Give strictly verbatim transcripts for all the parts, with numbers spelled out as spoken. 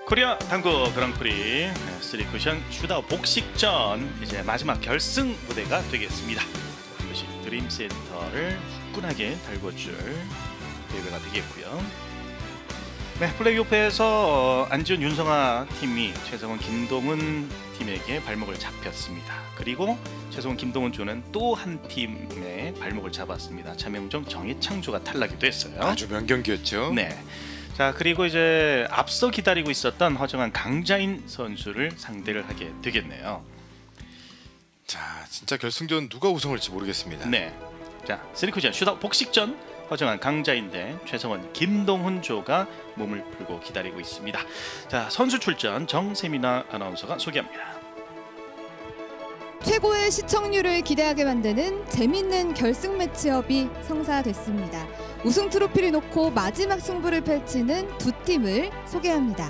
코리아 당구 그랑프리 쓰리 쿠션 슛아웃 복식전 이제 마지막 결승 무대가 되겠습니다. 이것이 드림센터를 후끈하게 달궈줄 대회가 되겠고요. 네, 플레이오프에서 안지훈 윤성아 팀이 최성원 김동훈 팀에게 발목을 잡혔습니다. 그리고 최성원 김동훈 조는 또 한 팀의 발목을 잡았습니다. 차명종 정해창조가 탈락이 됐어요. 아주 명경기였죠. 네. 자, 그리고 이제 앞서 기다리고 있었던 허정한 강자인 선수를 상대를 하게 되겠네요. 자, 진짜 결승전 누가 우승할지 모르겠습니다. 네. 자, 쓰리쿠션 슛아웃 복식전 허정한 강자인 대 최성원 김동훈 조가 몸을 풀고 기다리고 있습니다. 자, 선수 출전 정세민아 아나운서가 소개합니다. 최고의 시청률을 기대하게 만드는 재밌는 결승 매치업이 성사됐습니다. 우승 트로피를 놓고 마지막 승부를 펼치는 두 팀을 소개합니다.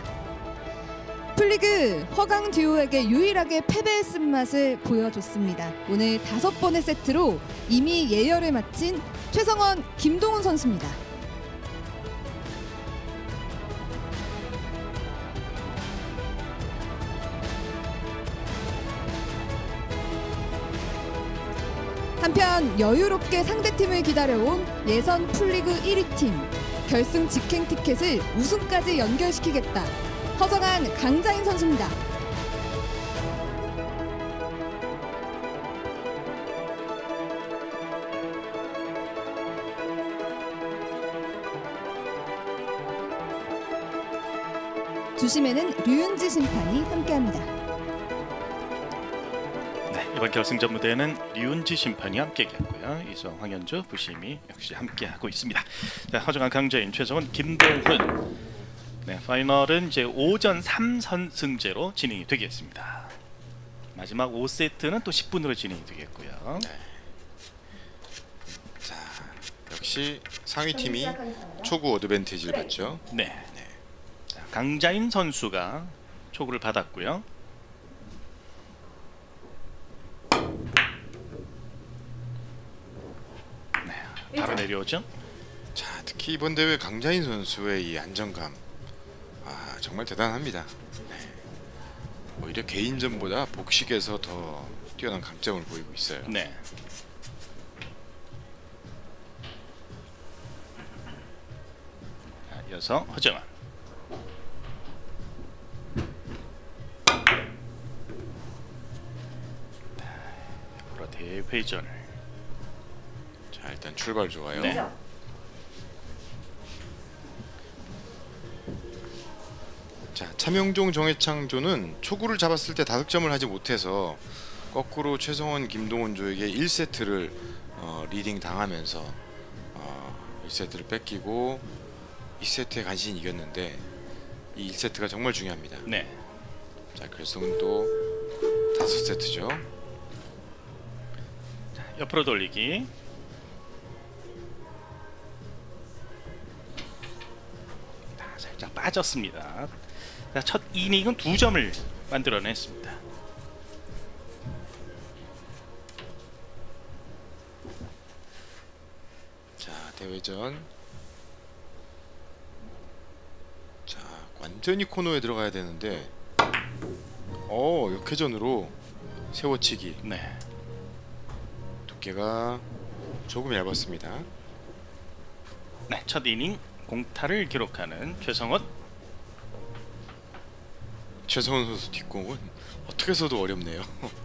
풀리그 허강 듀오에게 유일하게 패배의 쓴맛을 보여줬습니다. 오늘 다섯 번의 세트로 이미 예열을 마친 최성원 김동훈 선수입니다. 한편 여유롭게 상대팀을 기다려온 예선 풀리그 일 위 팀 결승 직행 티켓을 우승까지 연결시키겠다. 허정한 강자인 선수입니다. 주심에는 류은지 심판이 함께합니다. 이번 결승전 무대에는 류은지 심판이 함께했고요. 이수왕, 황현주, 부심이 역시 함께하고 있습니다. 자, 허정한 강자인 최성원 김동훈. 네, 파이널은 이제 오전 삼 선승제로 진행이 되겠습니다. 마지막 오 세트는 또 십 분으로 진행이 되겠고요. 네. 자, 역시 상위 팀이 초구 어드밴티지를 받죠. 네. 네. 자, 강자인 선수가 초구를 받았고요. 바로 내려오죠. 자, 특히 이번 대회 강자인 선수의 이 안정감, 아, 정말 대단합니다. 네. 오히려 개인전보다 복식에서 더 뛰어난 강점을 보이고 있어요. 네. 자, 이어서 허정한. 앞으로 대회전을. 자, 일단 출발 좋아요. 네. 자, 차명종 정해창조는 초구를 잡았을 때 다득점을 하지 못해서 거꾸로 최성원 김동훈 조에게 일 세트를 어, 리딩 당하면서 어, 일 세트를 뺏기고 이 세트에 간신히 이겼는데 이 일 세트가 정말 중요합니다. 네. 자, 결승은 또 다섯 세트죠. 자, 옆으로 돌리기. 살짝 빠졌습니다. 자, 첫 이닝은 두 점을 만들어냈습니다. 자, 대회전. 자, 완전히 코너에 들어가야 되는데 어, 역회전으로 세워치기. 네. 두께가 조금 얇았습니다. 네, 첫 이닝 공타를 기록하는 최성원. 최성원 선수 뒷공은 어떻게 해서도 어렵네요.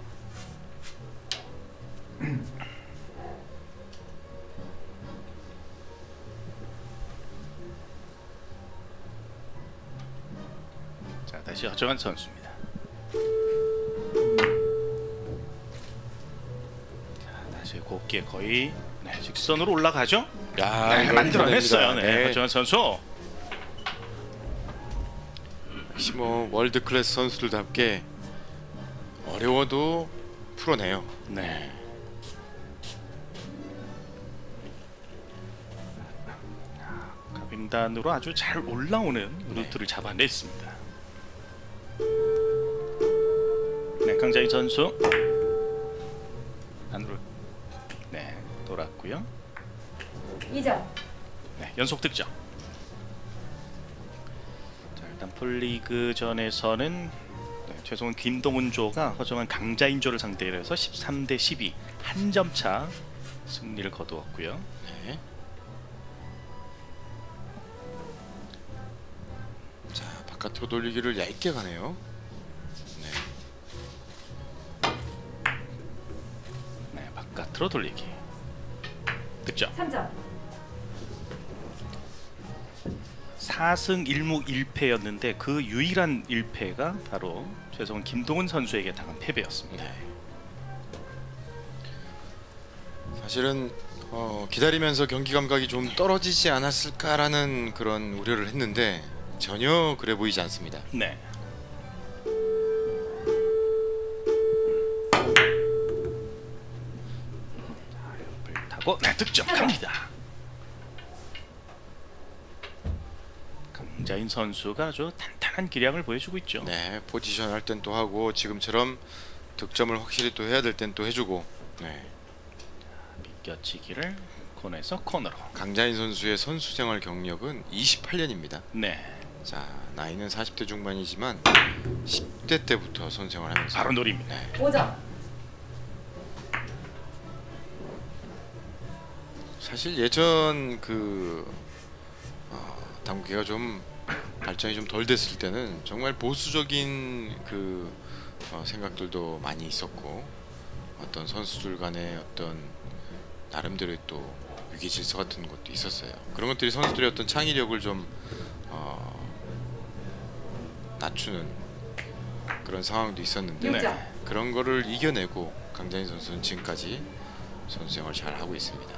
자, 다시 허정한 선수입니다. 자, 다시 곱게 거의 네, 직선으로 올라가죠. 야, 네, 만들어냈어요. 네, 네. 허정한 선수. 역시 뭐 월드 클래스 선수들답게 어려워도 풀어내요. 네. 가빙단으로 아주 잘 올라오는 루트를 잡아냈습니다. 네, 강자인 선수 안으로 네 돌았고요. 이 점. 네, 연속 득점. 자, 일단 풀리그전에서는 네, 최성훈 김동훈조가 허정한 강자인조를 상대로 해서 십삼 대 십이 한 점 차 승리를 거두었고요. 네. 자, 바깥으로 돌리기를 얇게 가네요. 네. 네, 바깥으로 돌리기 득점. 삼 점. 사 승 일 무 일 패였는데 그 유일한 일 패가 바로 최성훈 김동훈 선수에게 당한 패배였습니다. 네. 사실은 어, 기다리면서 경기 감각이 좀 떨어지지 않았을까라는 그런 우려를 했는데 전혀 그래 보이지 않습니다. 네. 자, 옆을 타고 네, 득점 갑니다. 강자인 선수가 아주 탄탄한 기량을 보여주고 있죠. 네, 포지션 할 땐 또 하고 지금처럼 득점을 확실히 또 해야 될 땐 또 해주고. 네. 비껴치기를 코너에서 코너로. 강자인 선수의 선수 생활 경력은 이십팔 년입니다. 네. 자, 나이는 사십 대 중반이지만 십 대 때부터 선수 생활하면서 바로 노립니다. 네. 오 점. 사실 예전 그 어, 당구계가 좀 발전이 좀 덜 됐을 때는 정말 보수적인 그 어, 생각들도 많이 있었고 어떤 선수들 간의 어떤 나름대로의 또 위기 질서 같은 것도 있었어요. 그런 것들이 선수들의 어떤 창의력을 좀 어, 낮추는 그런 상황도 있었는데 네. 그런 거를 이겨내고 강자인 선수는 지금까지 선수 생활을 잘 하고 있습니다.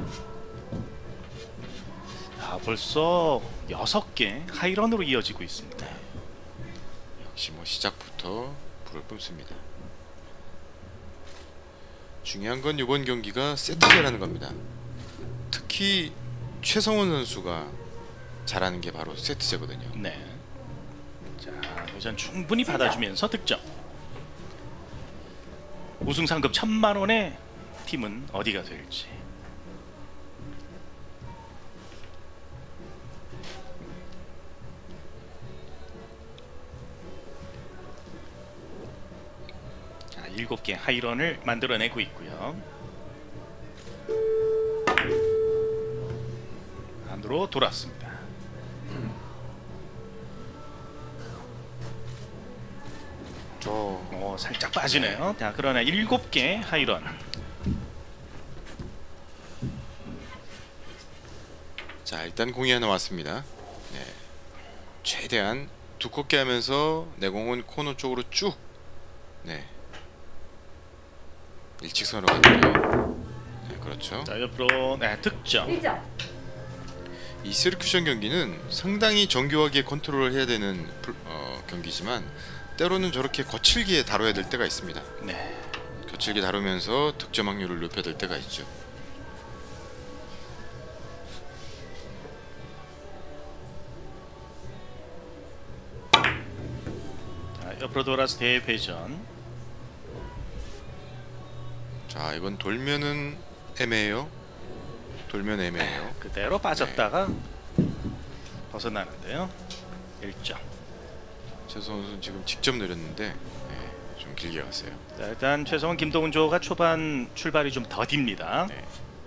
아, 벌써 여섯 개 하이런으로 이어지고 있습니다. 역시 뭐 시작부터 불을 뿜습니다. 중요한 건 이번 경기가 세트제라는 겁니다. 특히 최성훈 선수가 잘하는 게 바로 세트제거든요. 네. 자, 우선 충분히 받아주면서 득점. 우승 상금 천만 원의 팀은 어디가 될지. 자, 일곱 개 하이런을 만들어내고 있고요. 안으로 돌았습니다. 어, 어, 살짝 빠지네요. 자, 그러나 일곱 개 하이런. 자, 일단 공이 하나 왔습니다. 네. 최대한 두껍게 하면서 내공은 코너 쪽으로 쭉. 네. 일직선으로 갔네요. 네, 그렇죠. 자, 옆으로 네, 득점. 일 점. 이 세르큐션 경기는 상당히 정교하게 컨트롤을 해야 되는 풀- 어, 경기지만 때로는 저렇게 거칠게 다뤄야 될 때가 있습니다. 네. 거칠게 다루면서 득점 확률을 높여야 될 때가 있죠. 자, 옆으로 돌아서 대회전. 자, 이건 돌면은 애매해요. 돌면 애매해요. 그대로 빠졌다가 벗어나는데요. 일 점. 최성훈 선수 지금 직접 내렸는데 네, 좀 길게 갔어요. 자, 일단 최성훈 김동훈 조가 초반 출발이 좀 더딥니다. 네.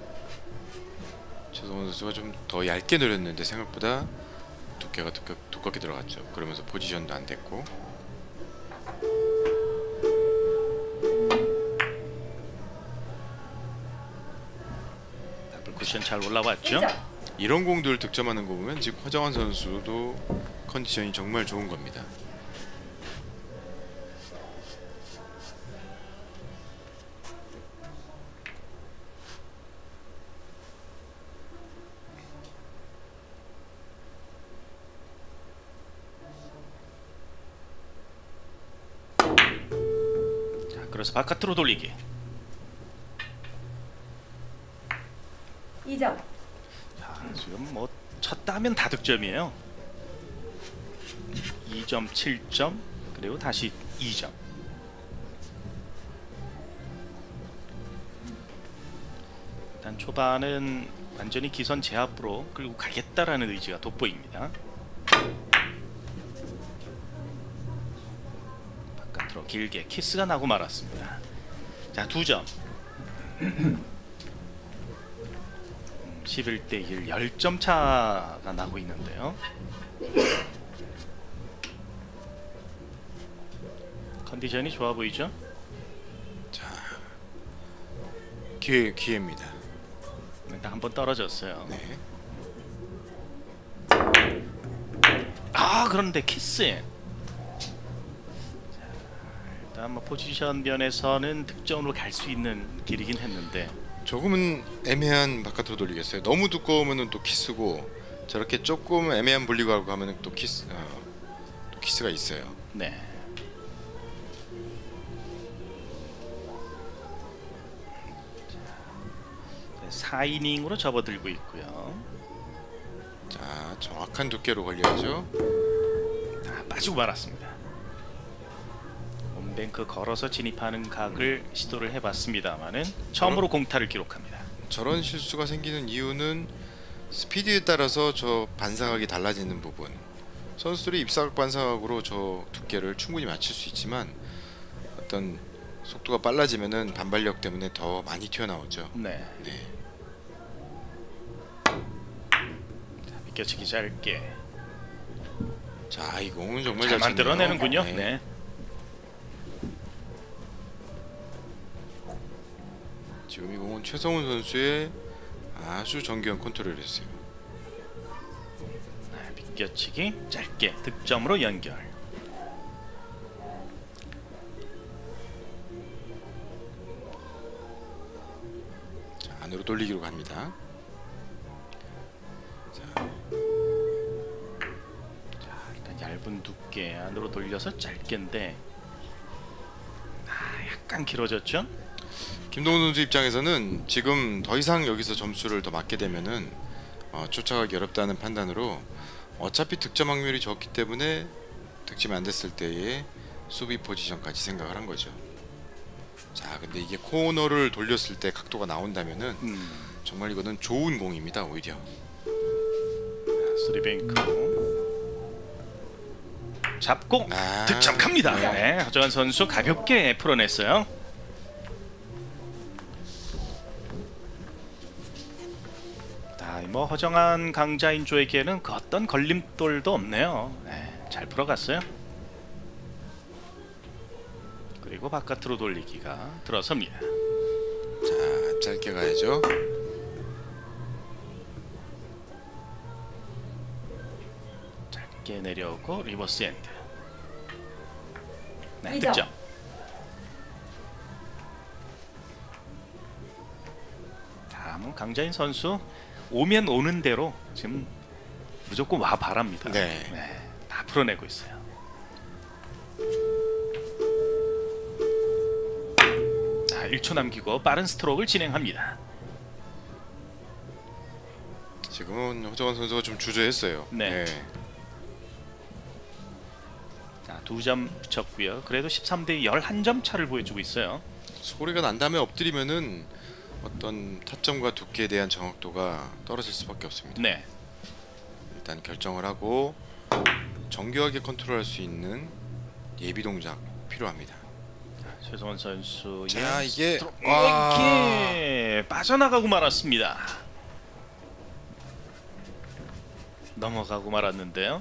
최성훈 선수가 좀 더 얇게 내렸는데 생각보다 두께가 두꺼, 두껍게 들어갔죠. 그러면서 포지션도 안 됐고. 더블 쿠션 잘 올라왔죠. 일 점. 이런 공들 득점하는 거 보면 지금 허정환 선수도 컨디션이 정말 좋은 겁니다. 자, 그래서 바깥으로 돌리기. 이 점. 자, 지금 뭐 쳤다면 다 득점이에요. 이 점, 칠 점, 그리고 다시 이 점. 일단 초반은 완전히 기선 제압으로 끌고 가겠다라는 의지가 돋보입니다. 밑으로 길게 키스가 나고 말았습니다. 자, 두 점. 십일 대 일, 십 점 차가 나고 있는데요. 컨디션이 좋아 보이죠? 자, 기회 기회입니다. 일단 한번 떨어졌어요. 네. 아, 그런데 키스. 자, 일단 뭐 포지션 면에서는 득점으로 갈 수 있는 길이긴 했는데 조금은 애매한 바깥으로 돌리겠어요. 너무 두꺼우면은 또 키스고, 저렇게 조금 애매한 볼리고 하면은 또 키스, 어, 또 키스가 있어요. 네. 사 이닝으로 접어들고 있고요. 자, 정확한 두께로 걸려야죠. 아, 빠지고 말았습니다. 홈뱅크 걸어서 진입하는 각을 시도를 해봤습니다만은 처음으로 공타를 기록합니다. 저런 실수가 생기는 이유는 스피드에 따라서 저 반사각이 달라지는 부분. 선수들이 입사각 반사각으로 저 두께를 충분히 맞출 수 있지만 어떤 속도가 빨라지면은 반발력 때문에 더 많이 튀어나오죠. 네. 네. 자, 비껴치기 짧게. 자, 이 공은 정말 잘 잘 만들어내는군요. 네. 네. 지금 이 공은 최성훈 선수의 아주 정교한 컨트롤이었어요. 아, 비껴치기 짧게 득점으로 연결. 자, 안으로 돌리기로 갑니다. 자, 자, 일단 얇은 두께 안으로 돌려서 짧게인데 아, 약간 길어졌죠? 김동훈 선수 입장에서는 지금 더 이상 여기서 점수를 더 맞게 되면은 어, 쫓아가기 어렵다는 판단으로 어차피 득점 확률이 적기 때문에 득점이 안 됐을 때의 수비 포지션까지 생각을 한 거죠. 자, 근데 이게 코너를 돌렸을 때 각도가 나온다면은 음. 정말 이거는 좋은 공입니다. 오히려. 쓰리뱅크 잡고 아, 득점 갑니다. 네. 네, 허정환 선수 가볍게 풀어냈어요. 자, 뭐 허정환 강자인조에게는 그 어떤 걸림돌도 없네요. 네, 잘 풀어갔어요. 그리고 바깥으로 돌리기가 들어섭니다. 자, 짧게 가야죠. 짧게 내려오고 리버스 엔드. 네, 이 점. 득점. 다음은 강자인 선수 오면 오는 대로 지금 무조건 와 바랍니다. 네. 네, 다 풀어내고 있어요. 자, 일 초 남기고 빠른 스트로크를 진행합니다. 지금은 허정환 선수가 좀 주저했어요. 네. 자, 두 점 붙였고요. 그래도 십삼 대 십일 점 차를 보여주고 있어요. 소리가 난 다음에 엎드리면은 어떤 타점과 두께에 대한 정확도가 떨어질 수밖에 없습니다. 네. 일단 결정을 하고 정교하게 컨트롤할 수 있는 예비 동작 필요합니다. 최성원 선수의 자, 이게 스트로크. 와. 이게 빠져나가고 말았습니다. 넘어가고 말았는데요.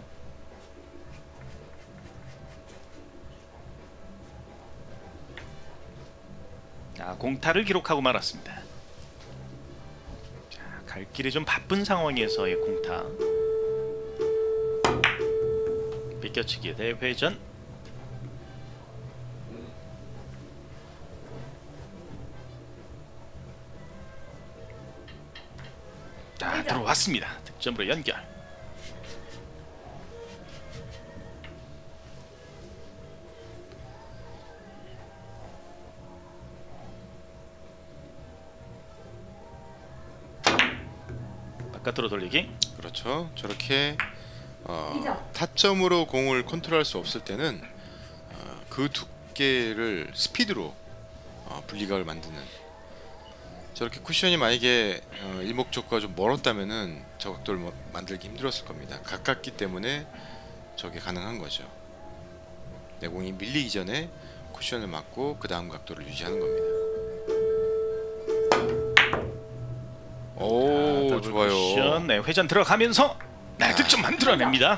자, 공타를 기록하고 말았습니다. 자, 갈 길이 좀 바쁜 상황에서의 공타. 비껴치기 대회전. 자, 들어왔습니다. 득점으로 연결. 바깥으로 돌리기. 그렇죠. 저렇게 어, 타점으로 공을 컨트롤할 수 없을 때는 어, 그 두께를 스피드로 어, 분리각을 만드는. 저렇게 쿠션이 만약에 어, 일목적과 좀 멀었다면은 저 각도를 뭐, 만들기 힘들었을 겁니다. 가깝기 때문에 저게 가능한 거죠. 내 공이 밀리기 전에 쿠션을 맞고 그 다음 각도를 유지하는 겁니다. 오, 더블 좋아요. 쿠션, 네, 회전 들어가면서 네, 아. 득점 만들어냅니다.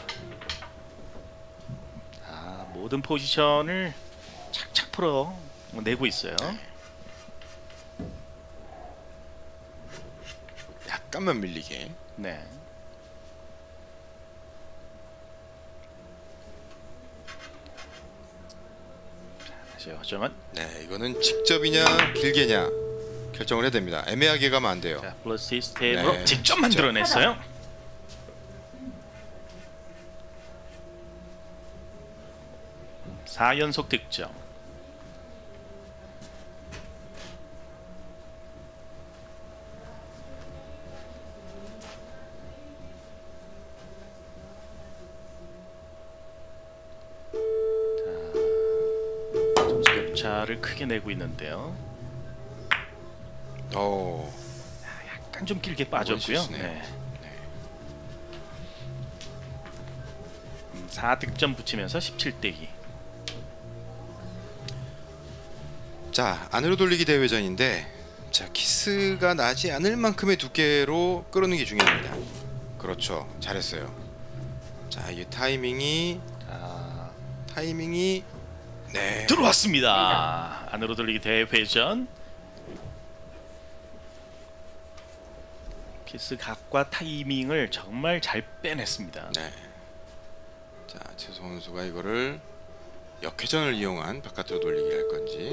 아, 모든 포지션을 착착 풀어 내고 있어요. 약간만 밀리게. 네. 자, 다시 허정은. 네, 이거는 직접이냐 길게냐 결정을 해야 됩니다. 애매하게 가면 안 돼요. 자, 플러스 시스템으로 네, 직접 직접. 만들어냈어요. 사 연속 득점. 자, 점수 격차를 크게 내고 있는데요. 오, 약간 좀 길게 빠졌고요. 실수네요. 네. 음, 사 득점 붙이면서 십칠 대 이. 자, 안으로 돌리기 대회전인데, 자, 키스가 나지 않을 만큼의 두께로 끌어는 게 중요합니다. 그렇죠, 잘했어요. 자, 이 타이밍이 자, 타이밍이 네, 들어왔습니다. 안으로 돌리기 대회전. 키스 각과 타이밍을 정말 잘 빼냈습니다. 네. 자, 최성원 선수가 이거를 역회전을 이용한 바깥으로 돌리기 할 건지.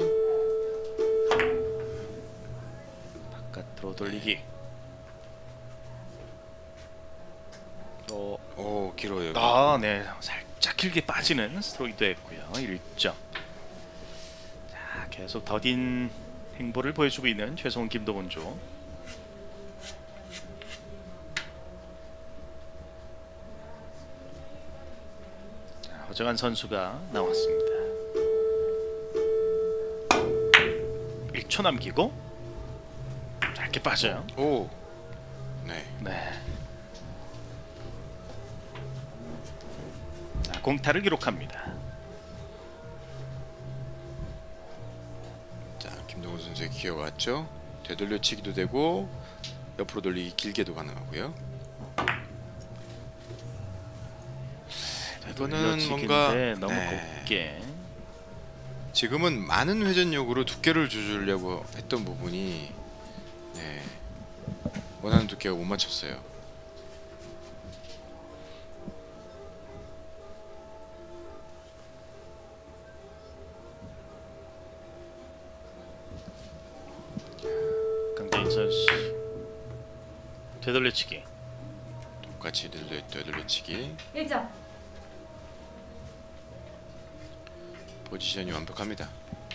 바깥으로 돌리기. 어, 오, 길어요. 여기. 아, 네, 살짝 길게 빠지는 스트로크도 했고요. 일 점. 자, 계속 더딘 행보를 보여주고 있는 최성훈 김동훈조. 자, 허정한 선수가 나왔습니다. 일 초 남기고 짧게 빠져요. 오, 네. 네. 자, 공타를 기록합니다. 자, 김동훈 선수의 기회가 왔죠. 되돌려치기도 되고 옆으로 돌리기 길게도 가능하고요. 이거는 뭔가 너무 네. 곱게. 지금은 많은 회전력으로 두께를 조절하려고 했던 부분이 네, 원하는 두께가 못 맞췄어요. 강대인 선수 되돌려치기. 똑같이 되돌려, 되돌려치기. 일 점. 포지션이 완벽합니다.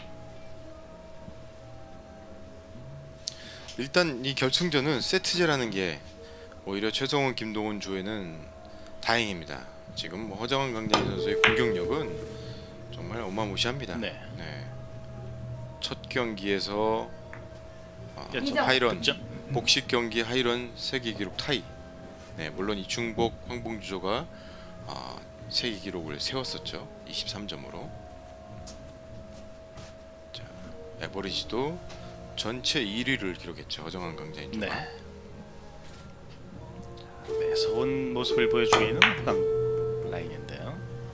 일단 이 결승전은 세트제라는 게 오히려 최성훈 김동훈 조에는 다행입니다. 지금 뭐 허정한 강자인 선수의 공격력은 정말 어마무시합니다. 네. 네. 첫 경기에서 어, 그렇죠. 하이런 득점. 복식 경기 하이런 세계 기록 타이. 네, 물론 이충복 황봉주조가 어, 세계 기록을 세웠었죠. 이십삼 점으로. 자, 에버리지도 전체 일 위를 기록했죠. 허정한 강자인 조가. 네. 매서운 모습을 보여주고 있는 후강 라인인데요.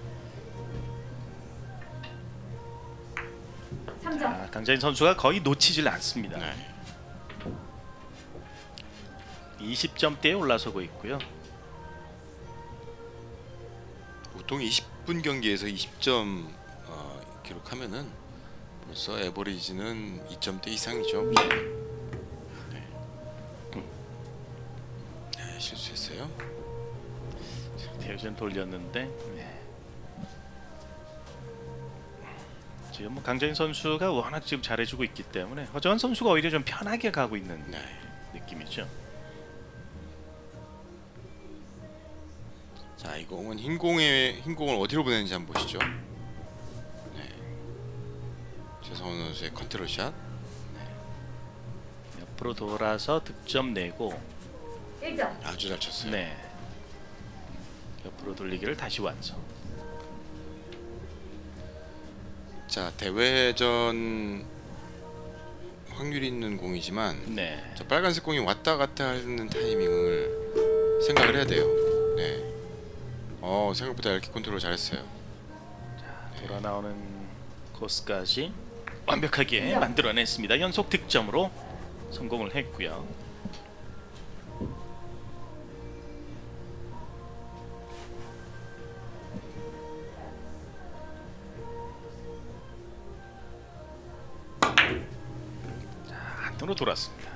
삼 점. 자, 강자인 선수가 거의 놓치질 않습니다. 네. 이십 점대에 올라서고 있고요. 보통 이십 분 경기에서 이십 점 어, 기록하면은 벌써 에버리지는 이 점대 이상이죠. 네. 네, 실수했어요. 대회전 돌렸는데 네. 지금 뭐 강자인 선수가 워낙 지금 잘해주고 있기 때문에 허정한 선수가 오히려 좀 편하게 가고 있는 네. 느낌이죠. 자, 이 공은 흰 공에 흰 공을 어디로 보내는지 한번 보시죠. 네. 최성원 선수의 컨트롤 샷. 옆으로 돌아서 득점 내고 일 점. 아주 잘 쳤어요. 네. 옆으로 돌리기를 다시 완성. 자, 대회전 확률이 있는 공이지만 네. 자, 빨간색 공이 왔다 갔다 하는 타이밍을 생각을 해야 돼요. 네. 어, 생각보다 얇게 컨트롤 잘했어요. 자, 돌아 나오는 코스까지 완벽하게 만들어냈습니다. 연속 득점으로 성공을 했고요. 으로 돌았습니다.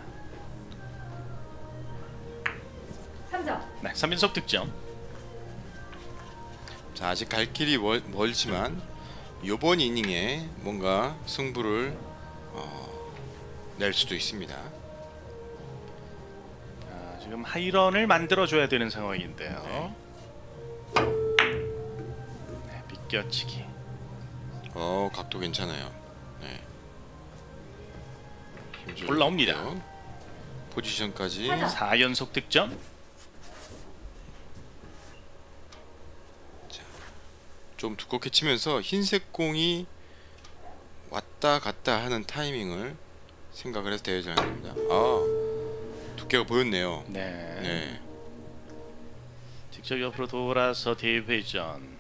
삼 점. 네, 삼 연속 득점. 자, 아직 갈 길이 멀, 멀지만 이번 이닝에 뭔가 승부를 어, 낼 수도 있습니다. 자, 지금 하이런을 만들어줘야 되는 상황인데요. 네, 비껴치기. 어, 각도 괜찮아요. 네. 올라옵니다. 좋고요. 포지션까지. 사 연속 득점. 자, 좀 두껍게 치면서 흰색 공이 왔다 갔다 하는 타이밍을 생각을 해서 대회전을 합니다. 아, 두께가 보였네요. 네. 네. 직접 옆으로 돌아서 대회전.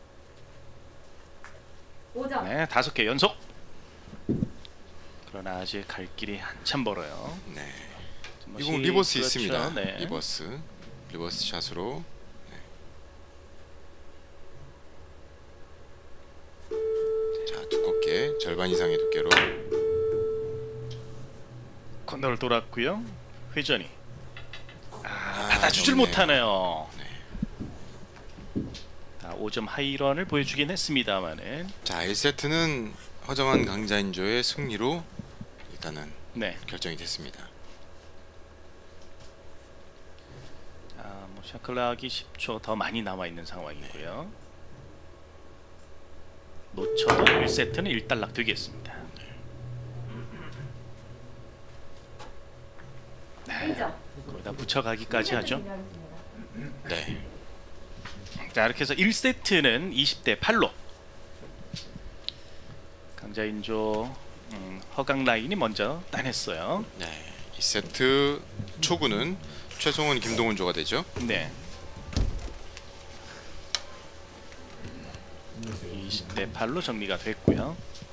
오 점. 네, 다섯 개 연속. 그러나 아직 갈 길이 한참 멀어요. 네. 뭐 이공 시- 리버스 그렇죠. 있습니다. 네. 리버스. 리버스 샷으로. 네. 자, 두껍게 절반 이상의 두께로. 코너를 돌았고요. 회전이. 아, 아, 받아주질 넘네. 못하네요. 네. 아, 오 점 하이런을 보여주긴 했습니다만은. 자, 일 세트는 허정한 강자인조의 승리로 일단은 네. 결정이 됐습니다. 아, 뭐 샤클락이 십 초 더 많이 남아 있는 상황이고요. 놓쳐도 일 세트는 일단락 되겠습니다. 네. 거기다 붙여가기까지 하죠. 네. 자, 이렇게 해서 일 세트는 이십 대 팔로 강자인조 음, 허강 라인이 먼저 따냈어요. 네. 이 세트 초구는 최성원 김동훈 조가 되죠. 네. 이십 대 팔로 정리가 됐고요.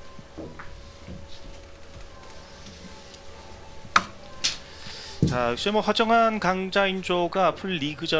자, 역시 뭐 허정한 강자인조가 풀 리그전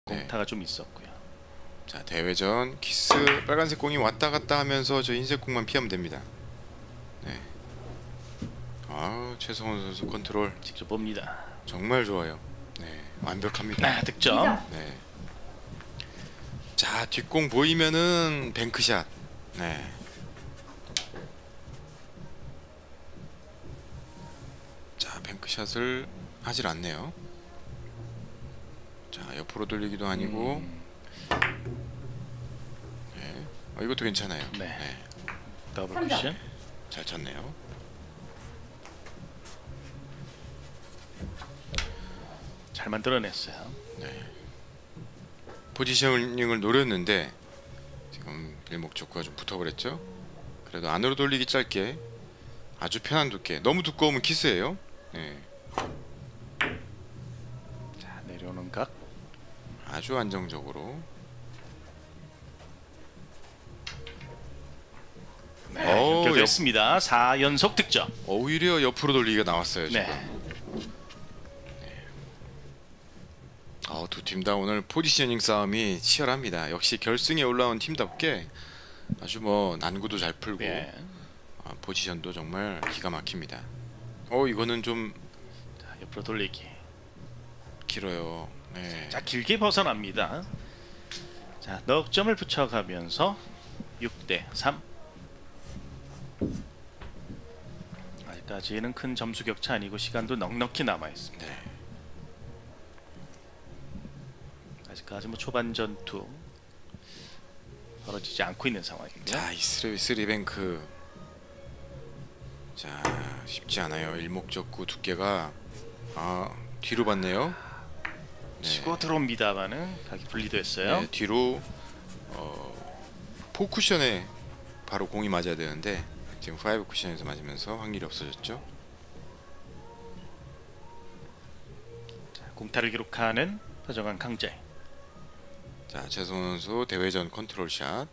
네. 공타가 좀 있었고요. 자, 대회전 키스 빨간색 공이 왔다 갔다 하면서 저 흰색 공만 피하면 됩니다. 네. 아, 최성원 선수 컨트롤 직접 봅니다. 정말 좋아요. 네, 완벽합니다. 아, 득점. 네. 자, 뒷공 보이면은 뱅크샷. 네. 자, 뱅크샷을 하질 않네요. 자, 옆으로 돌리기도 아니고. 음, 네. 어, 이것도 괜찮아요. 네. 네. 더블 쿠션. 잘 쳤네요. 잘 만들어냈어요. 네. 포지셔닝을 노렸는데 지금 일목적구가 좀 붙어버렸죠. 그래도 안으로 돌리기 짧게 아주 편한 두께. 너무 두꺼우면 키스예요. 네. 자, 내려오는 각. 아주 안정적으로. 네, 어우, 연결됐습니다. 사 연속 득점. 오히려 옆으로 돌리기가 나왔어요 지금. 네. 어, 두 팀 다 오늘 포지셔닝 싸움이 치열합니다. 역시 결승에 올라온 팀답게 아주 뭐 난구도 잘 풀고 네. 어, 포지션도 정말 기가 막힙니다. 어, 이거는 좀 자, 옆으로 돌리기. 길어요. 네. 자, 길게 벗어납니다. 자, 넉 점을 붙여가면서 육 대 삼. 아직까지는 큰 점수 격차 아니고 시간도 넉넉히 남아 있습니다. 네. 아직까지 뭐 초반 전투 벌어지지 않고 있는 상황입니다. 자, 이 쓰리, 쓰리뱅크. 자, 쉽지 않아요. 일목적구 두께가 아, 뒤로 봤네요. 네. 치고 들어옵니다만은 각이 분리됐어요. 네, 뒤로 어, 사 쿠션에 바로 공이 맞아야 되는데 지금 오 쿠션에서 맞으면서 확률이 없어졌죠. 자, 공타를 기록하는 허정한 강재. 자, 최성원 선수 대회전 컨트롤 샷.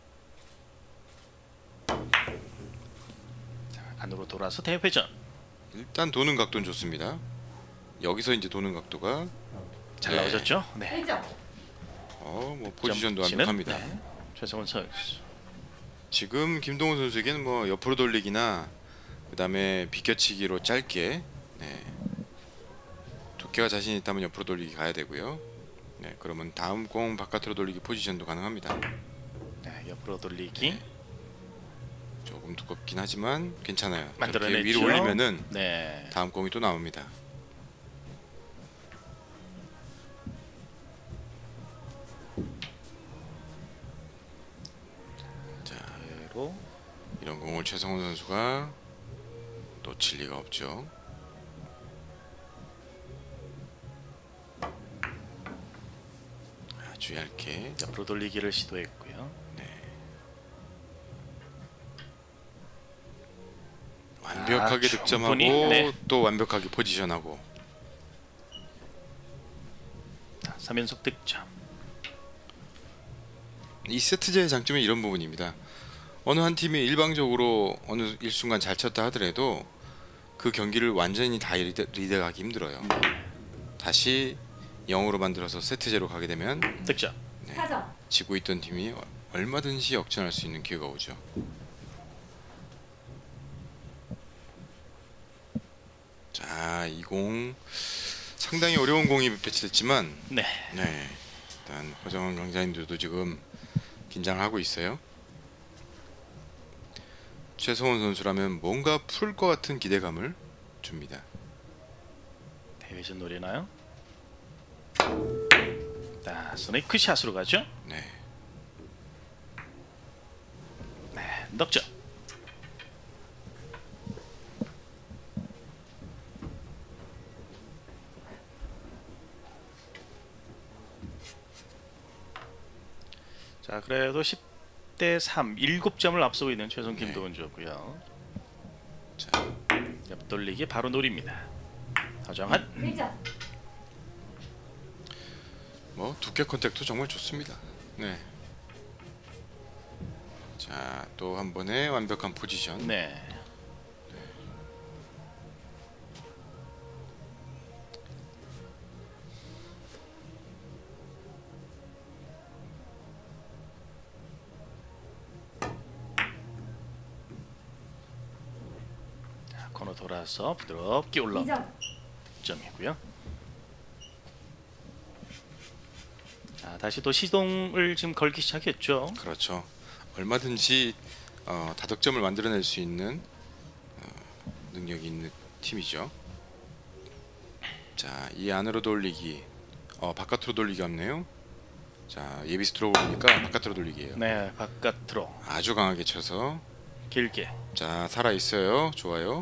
자, 안으로 돌아서 대회전. 일단 도는 각도는 좋습니다. 여기서 이제 도는 각도가 잘 네. 나오셨죠? 네. 어, 뭐 포지션도 점 붙이는, 완벽합니다. 네. 최성원 선수. 지금 김동훈 선수에게는 뭐 옆으로 돌리기나 그다음에 비껴치기로 짧게, 네. 두께가 자신 있다면 옆으로 돌리기 가야 되고요. 네, 그러면 다음 공 바깥으로 돌리기 포지션도 가능합니다. 네, 옆으로 돌리기. 네. 조금 두껍긴 하지만 괜찮아요. 만들어냈죠. 이렇게 위로 올리면은 네. 다음 공이 또 나옵니다. 자, 그대로. 이런 공을 최성훈 선수가 놓칠 리가 없죠. 아주 얇게. 옆으로 돌리기를 시도했고요. 네. 완벽하게 아, 득점하고 충분히, 네. 또 완벽하게 포지션하고. 삼 연속 득점. 이 세트제의 장점이 이런 부분입니다. 어느 한 팀이 일방적으로 어느 일순간 잘 쳤다 하더라도 그 경기를 완전히 다 리드, 리드하기 힘들어요. 다시 영으로 만들어서 세트제로 가게 되면 득점. 네, 지고 있던 팀이 얼마든지 역전할 수 있는 기회가 오죠. 자, 이 공 상당히 어려운 공이 배치됐지만 네. 네, 일단 허정원 강자님들도 지금 긴장을 하고 있어요. 최성원 선수라면 뭔가 풀 것 같은 기대감을 줍니다. 대회전 노리나요? 자, 스네이크 샷으로 가죠. 네. 네, 넉점. 자, 그래도 십 대 삼, 일곱 점을 앞서고 있는 최성 네. 김도훈 조고요. 자, 옆돌리기 바로 노립니다. 허정한. 뭐 두께 컨택도 정말 좋습니다. 네. 자, 또 한 번의 완벽한 포지션. 네. 돌아서 부드럽게 올라옵니다. 득점이고요. 자, 다시 또 시동을 지금 걸기 시작했죠. 그렇죠. 얼마든지 어, 다득점을 만들어낼 수 있는 어, 능력이 있는 팀이죠. 자, 이 안으로 돌리기, 어, 바깥으로 돌리기 없네요. 자, 예비 스트로크 보니까 바깥으로 돌리기예요. 네, 바깥으로 아주 강하게 쳐서 길게. 자, 살아 있어요. 좋아요.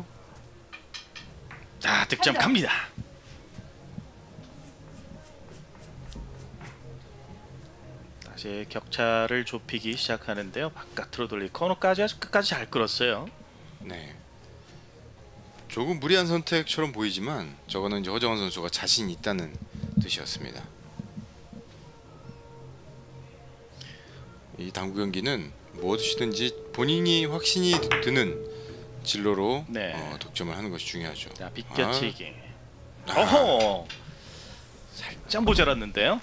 자, 득점 갑니다. 다시 격차를 좁히기 시작하는데요. 바깥으로 돌리 코너까지 아주 끝까지 잘 끌었어요. 네. 조금 무리한 선택처럼 보이지만 저거는 이제 허정원 선수가 자신 있다는 뜻이었습니다. 이 당구 경기는 무엇이든지 본인이 확신이 드는 진로로 네. 어, 득점을 하는 것이 중요하죠. 자, 빗겨치기. 아. 어허. 살짝 모자랐는데요.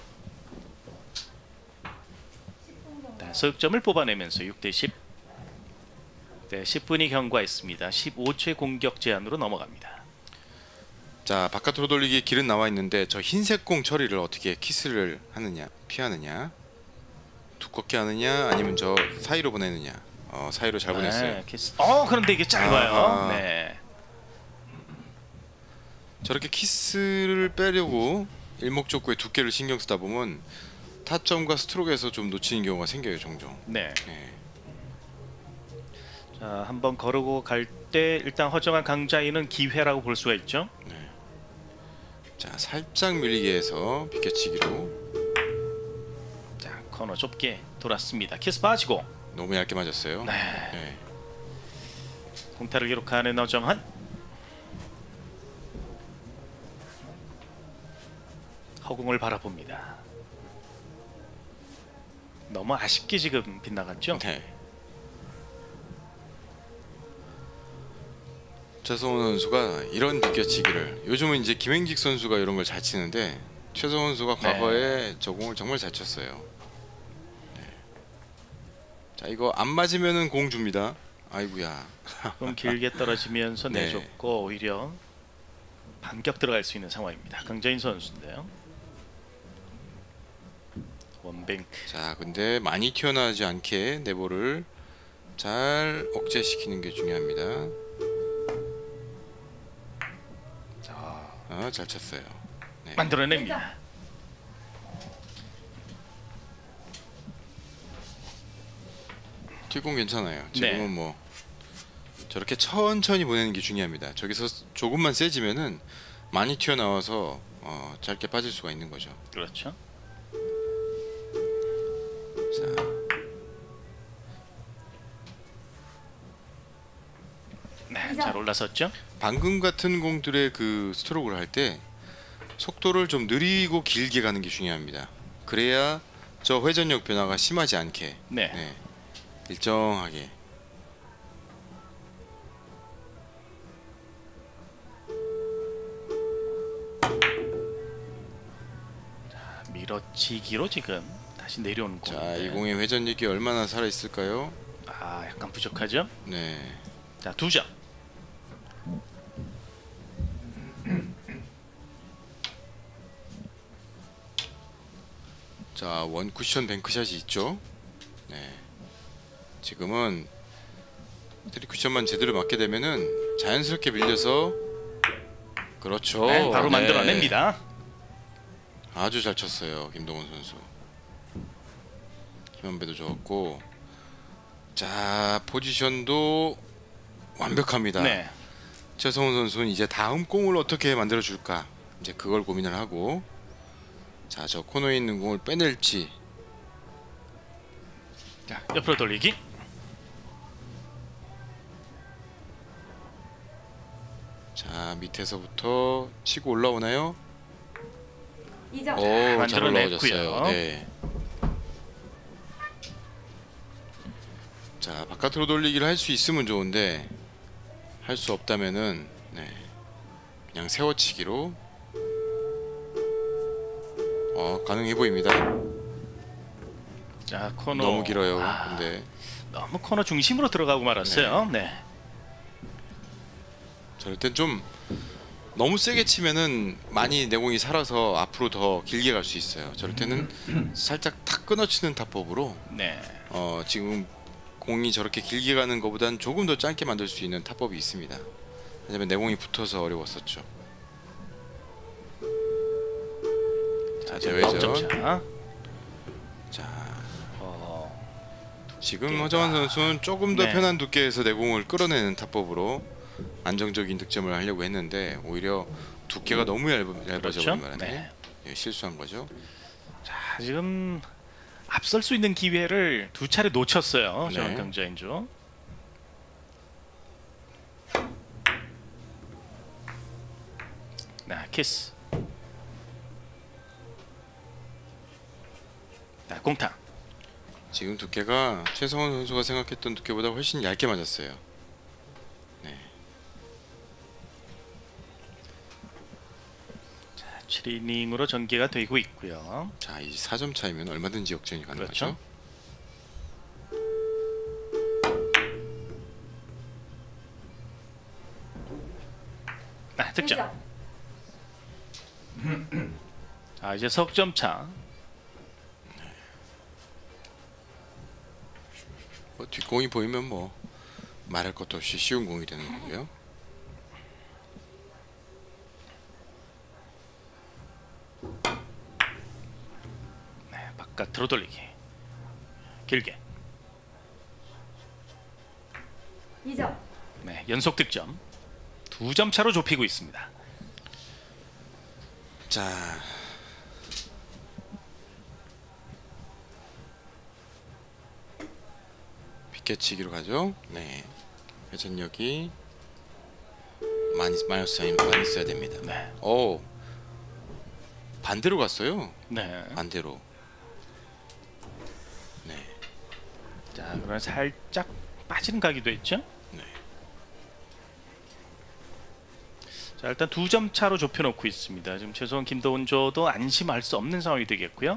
자, 석점을 뽑아내면서 육 대 십. 네, 십 분이 경과했습니다. 십오 초의 공격 제한으로 넘어갑니다. 자, 바깥으로 돌리기 길은 나와 있는데 저 흰색 공 처리를 어떻게 키스를 하느냐, 피하느냐, 두껍게 하느냐, 아니면 저 사이로 보내느냐. 어, 사이로 잘 보냈어요. 네, 키스. 어, 그런데 이게 짧아요. 아하. 네. 저렇게 키스를 빼려고 일목적구의 두께를 신경 쓰다 보면 타점과 스트로크에서 좀 놓치는 경우가 생겨요, 종종. 네. 네. 자, 한번 거르고 갈 때 일단 허정한 강자인은 기회라고 볼 수가 있죠. 네. 자, 살짝 밀리게 해서 비켜치기로. 자, 코너 좁게 돌았습니다. 키스 빠지고. 너무 얇게 맞았어요. 네. 네. 공타를 기록하는 허정한. 허공을 바라봅니다. 너무 아쉽게 지금 빗나갔죠. 네. 최성원 선수가 이런 비껴치기를, 요즘은 이제 김행직 선수가 이런 걸 잘 치는데 최성원 선수가 과거에 저 공을 정말 잘 쳤어요. 네. 자, 이거 안 맞으면은 공 줍니다. 아이고야. 좀 길게 떨어지면서 네. 내줬고 오히려 반격 들어갈 수 있는 상황입니다. 강자인 선수인데요. 원뱅크. 자, 근데 많이 튀어나오지 않게 내볼을 잘 억제시키는 게 중요합니다. 자, 아, 잘 쳤어요. 네. 만들어냅니다. 튀공 괜찮아요. 지금은 네. 뭐 저렇게 천천히 보내는 게 중요합니다. 저기서 조금만 세지면은 많이 튀어나와서 어, 짧게 빠질 수가 있는 거죠. 그렇죠. 자, 네, 잘 올라섰죠. 방금 같은 공들의 그 스트로크를 할 때 속도를 좀 느리고 길게 가는 게 중요합니다. 그래야 저 회전력 변화가 심하지 않게, 네. 네, 일정하게. 밀어치기로 지금 다시 내려오는 자, 공인데. 이 공의 회전력이 얼마나 살아 있을까요? 아, 약간 부족하죠. 네. 자, 두 점. 자, 원 쿠션 뱅크샷이 있죠. 네. 지금은 트리 쿠션만 제대로 맞게 되면은 자연스럽게 밀려서, 그렇죠. 네, 바로 네. 만들어냅니다. 아주 잘 쳤어요, 김동원 선수. 김원배도 좋았고. 자, 포지션도 완벽합니다. 네. 최성훈 선수는 이제 다음 공을 어떻게 만들어 줄까, 이제 그걸 고민을 하고. 자, 저 코너에 있는 공을 빼낼지. 자, 옆으로 돌리기. 자, 밑에서부터 치고 올라오나요? 이 점. 오, 잘 만들어냈고요. 올라오셨어요. 네. 자, 바깥으로 돌리기를 할 수 있으면 좋은데 할 수 없다면은, 네, 그냥 세워치기로. 어, 가능해 보입니다. 자, 코너. 너무 길어요. 아, 근데 너무 코너 중심으로 들어가고 말았어요. 네. 저럴 땐 좀 너무 세게 치면은 많이 내공이 살아서 앞으로 더 길게 갈 수 있어요. 저럴 때는 살짝 탁 끊어치는 타법으로 네. 어, 지금 공이 저렇게 길게 가는 것보단 조금 더 짧게 만들 수 있는 타법이 있습니다. 하지만 내공이 붙어서 어려웠었죠. 자, 대회전. 넉점차. 자, 어, 지금 두께가- 허정환 선수는 조금 더 네. 편한 두께에서 내공을 끌어내는 타법으로 안정적인 득점을 하려고 했는데 오히려 두께가 너무 얇, 얇아져 그렇죠? 버린 바람에 네. 예, 실수한 거죠. 자, 지금 앞설 수 있는 기회를 두 차례 놓쳤어요. 네. 저 강자인조. 나 키스. 나 공탕. 지금 두께가 최성원 선수가 생각했던 두께보다 훨씬 얇게 맞았어요. 네. 자, 칠 이닝으로 전개가 되고 있고요. 자, 이 사 점 차이면 얼마든지 역전이 가능하죠. 그렇죠. 아, 득점. 자, 이제 석점 차. 뭐 뒷공이 보이면 뭐 말할 것도 없이 쉬운 공이 되는 거고요. 네, 바깥으로 돌리기. 길게. 이 점. 네, 연속 득점. 두 점 차로 좁히고 있습니다. 자, 빗개치기로 가죠. 네, 회전력이 많이 마이너스 차이 많이 써야 됩니다. 네. 오, 반대로 갔어요. 네. 반대로. 네, 자, 그러면 살짝 빠지는 각이도 있죠. 네. 자, 일단 두 점 차로 좁혀놓고 있습니다. 지금 최소한 김도훈조도 안심할 수 없는 상황이 되겠고요.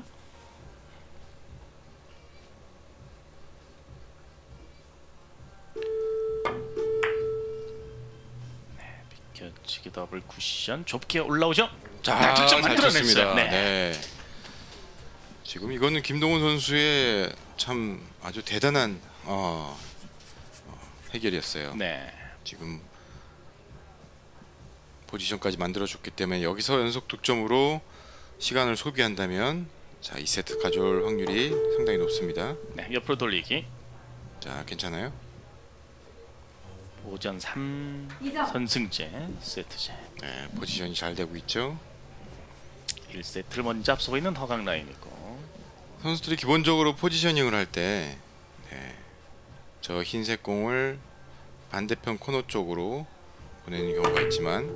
네, 비켜치기 더블 쿠션 좁게 올라오죠. 자, 득점 잘 만들어냈어요. 쳤습니다. 네. 네. 지금 이거는 김동훈 선수의 참 아주 대단한 어, 어, 해결이었어요. 네. 지금 포지션까지 만들어줬기 때문에 여기서 연속 득점으로 시간을 소비한다면 자, 이 세트 가져올 확률이 상당히 높습니다. 네, 옆으로 돌리기. 자, 괜찮아요? 오전 삼 이 점. 선승제 세트제. 네, 포지션이 잘 되고 있죠. 일 세트를 먼저 앞서고 있는 허강 라인이고. 선수들이 기본적으로 포지셔닝을 할 때 네, 저 흰색 공을 반대편 코너 쪽으로 보내는 경우가 있지만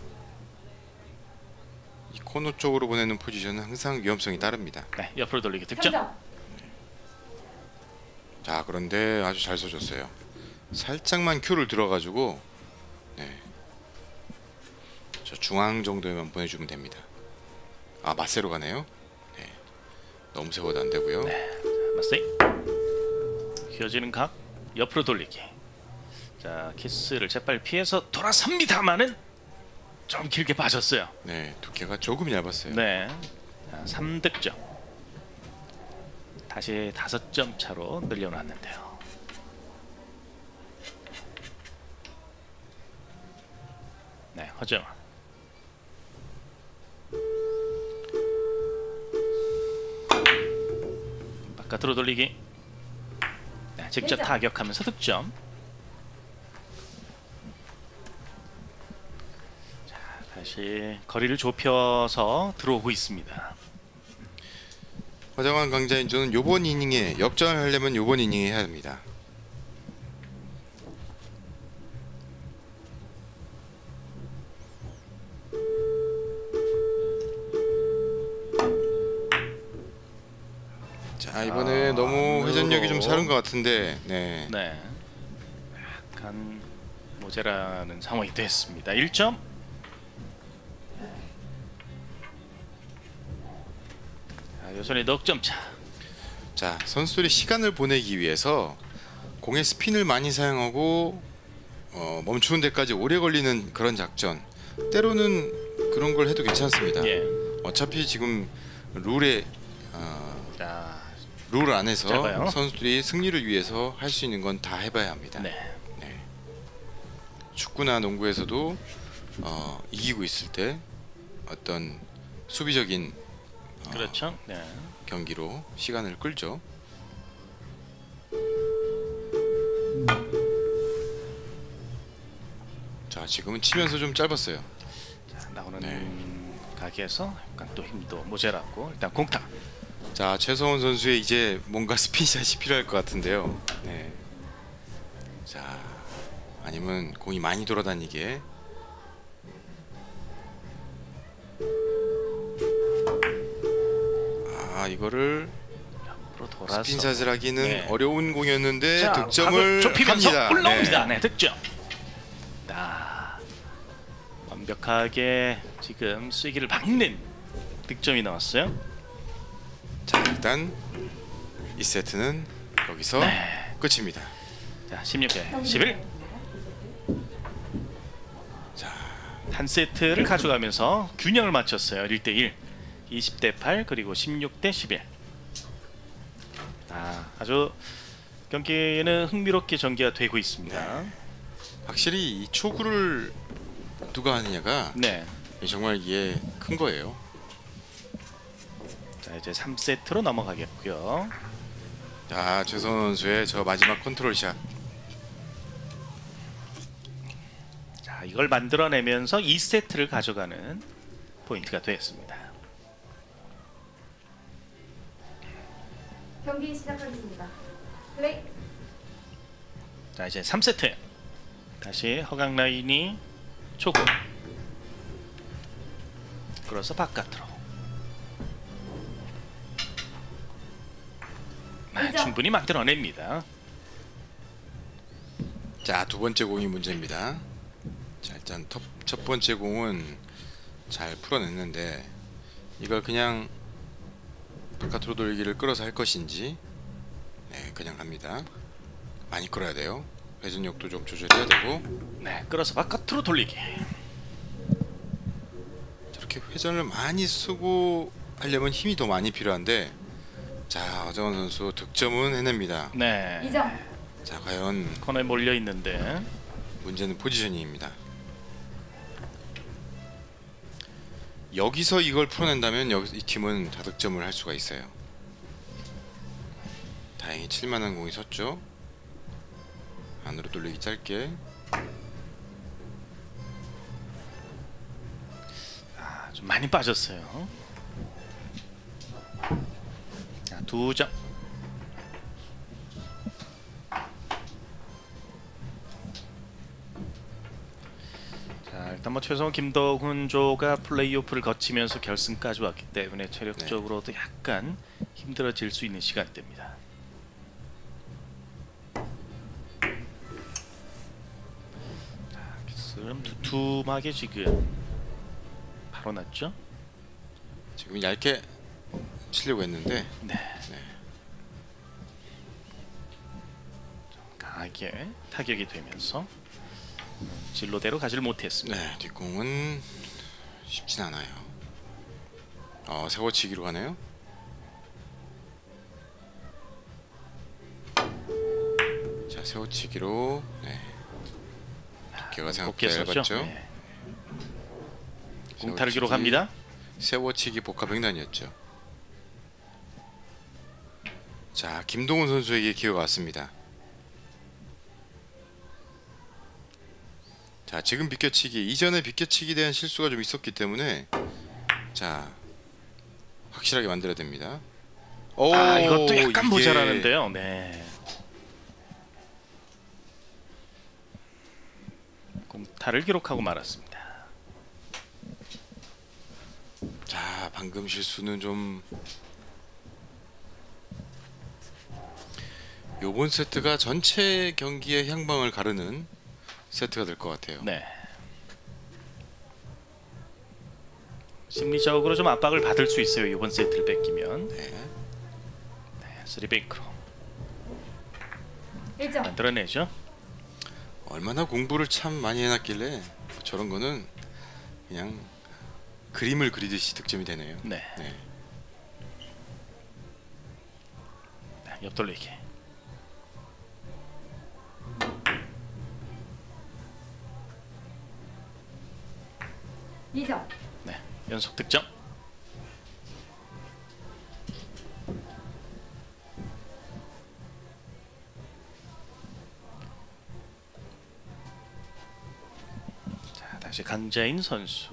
이 코너 쪽으로 보내는 포지션은 항상 위험성이 따릅니다. 네, 옆으로 돌리기 삼 득점. 점. 자, 그런데 아주 잘 쏘셨어요. 살짝만 큐를 들어가지고 네, 저 중앙 정도에만 보내주면 됩니다. 아, 맞세로 가네요. 네, 너무 세워도 안 되고요. 네, 맞세이. 휘어지는 각 옆으로 돌리기. 자, 키스를 재빨리 피해서 돌아섭니다만은 좀 길게 빠졌어요. 네, 두께가 조금 얇았어요. 네, 자, 삼 득점. 다시 다섯 점 차로 늘려놨는데요. 네, 허정. 바깥으로 돌리기. 네, 직접 득점. 타격하면서 득점. 자, 다시 거리를 좁혀서 들어오고 있습니다. 허정환 강자인조는 요번 이닝에 역전을 하려면 요번 이닝에 해야 합니다. 자, 이번에 아, 너무 회전력이 좀 안으로. 사른 것 같은데 네. 네, 약간 모자라는 상황이 됐습니다. 일 점. 자, 여전히 넉 점 차. 자, 선수들이 시간을 보내기 위해서 공의 스핀을 많이 사용하고 어, 멈추는 데까지 오래 걸리는 그런 작전, 때로는 그런 걸 해도 괜찮습니다. 예. 어차피 지금 룰에 어, 자, 룰 안에서 짧아요. 선수들이 승리를 위해서 할 수 있는 건 다 해봐야 합니다. 네. 네. 축구나 농구에서도 어, 이기고 있을 때 어떤 수비적인 어, 그렇죠. 네. 경기로 시간을 끌죠. 자, 지금은 치면서 좀 짧았어요. 자, 나오는 네. 각에서 약간 또 힘도 모자랐고 일단 공타. 자, 최성원 선수의 이제 뭔가 스피샷이 필요할 것 같은데요. 네. 자, 아니면 공이 많이 돌아다니게. 아, 이거를 앞으로 돌아서 스핀샷을 하기는 네. 어려운 공이었는데 자, 득점을 좁히면서 합니다. 올라옵니다. 네, 득점. 아, 완벽하게 지금 쐐기를 박는 득점이 나왔어요. 자, 일단 이 세트는 여기서 네. 끝입니다. 자, 십육 대 십일. 자, 한 세트를 가져가면서 균형을 맞췄어요. 일 대 일. 이십 대 팔 그리고 십육 대 십일. 아, 아주 경기는 흥미롭게 전개가 되고 있습니다. 확실히 이 초구를 누가 하느냐가 네. 정말 이게 큰 거예요. 자, 이제 삼 세트로 넘어가겠고요. 자, 최성원 선수의 저 마지막 컨트롤 샷. 자, 이걸 만들어내면서 이 세트를 가져가는 포인트가 되었습니다. 경기 시작하겠습니다. 플레이. 자, 이제 삼 세트. 다시 허강 라인이 초구. 끌어서 바깥으로. 아, 충분히 만들어냅니다. 자, 두 번째 공이 문제입니다. 자, 일단 첫, 첫 번째 공은 잘 풀어냈는데 이걸 그냥 바깥으로 돌기를 끌어서 할 것인지, 네, 그냥 갑니다. 많이 끌어야 돼요. 회전력도 좀 조절해야 되고. 네, 끌어서 바깥으로 돌리기. 저렇게 회전을 많이 쓰고 하려면 힘이 더 많이 필요한데, 자, 어정원 선수 득점은 해냅니다. 네. 이 점. 자, 과연 코너에 몰려 있는데. 문제는 포지셔닝입니다. 여기서 이걸 풀어낸다면 여기 이 팀은 다득점을 할 수가 있어요. 다행히 칠만한 공이 섰죠. 안으로 돌리기 짧게. 아, 좀 많이 빠졌어요. 자, 두 점. 자, 일단 뭐 최성원 김덕훈조가 플레이오프를 거치면서 결승까지 왔기 때문에 체력적으로도 약간 힘들어질 수 있는 시간대입니다. 자, 기스름 두툼하게 지금 바로 났죠? 지금 얇게 치려고 했는데, 네. 네. 강하게 타격이 되면서 진로대로 가지를 못했습니다. 네, 뒷공은 쉽진 않아요. 어, 세워치기로 가네요. 자, 세워치기로. 네. 두께가 생각보다 얇았죠. 네. 공타를 기록합니다. 세워치기 복합횡단이었죠. 자, 김동훈 선수에게 기회가 왔습니다. 자, 지금 비껴치기, 이전에 비껴치기에 대한 실수가 좀 있었기 때문에, 자, 확실하게 만들어야 됩니다. 오, 아, 이것도 약간 이게... 모자라는데요. 네. 공타를 기록하고 말았습니다. 자, 방금 실수는 좀, 요번 세트가 전체 경기의 향방을 가르는 세트가 될 것 같아요. 네. 심리적으로 좀 압박을 받을 수 있어요. 이번 세트를 뺏기면. 네. 네, 쓰리베이크로 일 점. 만들어내죠. 얼마나 공부를 참 많이 해놨길래 저런 거는 그냥 그림을 그리듯이 득점이 되네요. 네. 네. 옆돌리기. 이 점. 네. 연속 득점. 자, 다시 강자인 선수.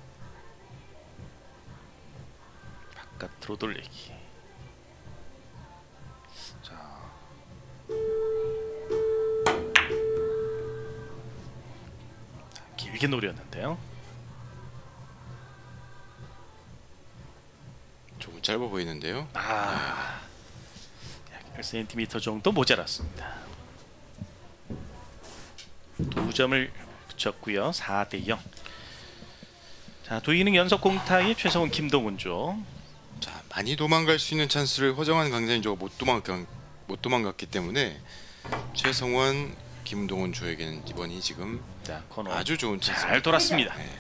바깥으로 돌리기. 자. 길게 노렸는데요. 조금 짧아 보이는데요. 아, 약 일 센티미터 정도 모자랐습니다. 두 점을 붙였고요. 사 대 영. 자, 두 이닝 연속 공타의 최성훈 김동훈조. 자, 많이 도망갈 수 있는 찬스를 허정한 강자인조가 못 도망가 못 도망갔기 때문에 최성원, 김동훈 조에게는 이번이 지금 자, 코너 아주 좋은 찬스. 잘 돌았습니다. 네.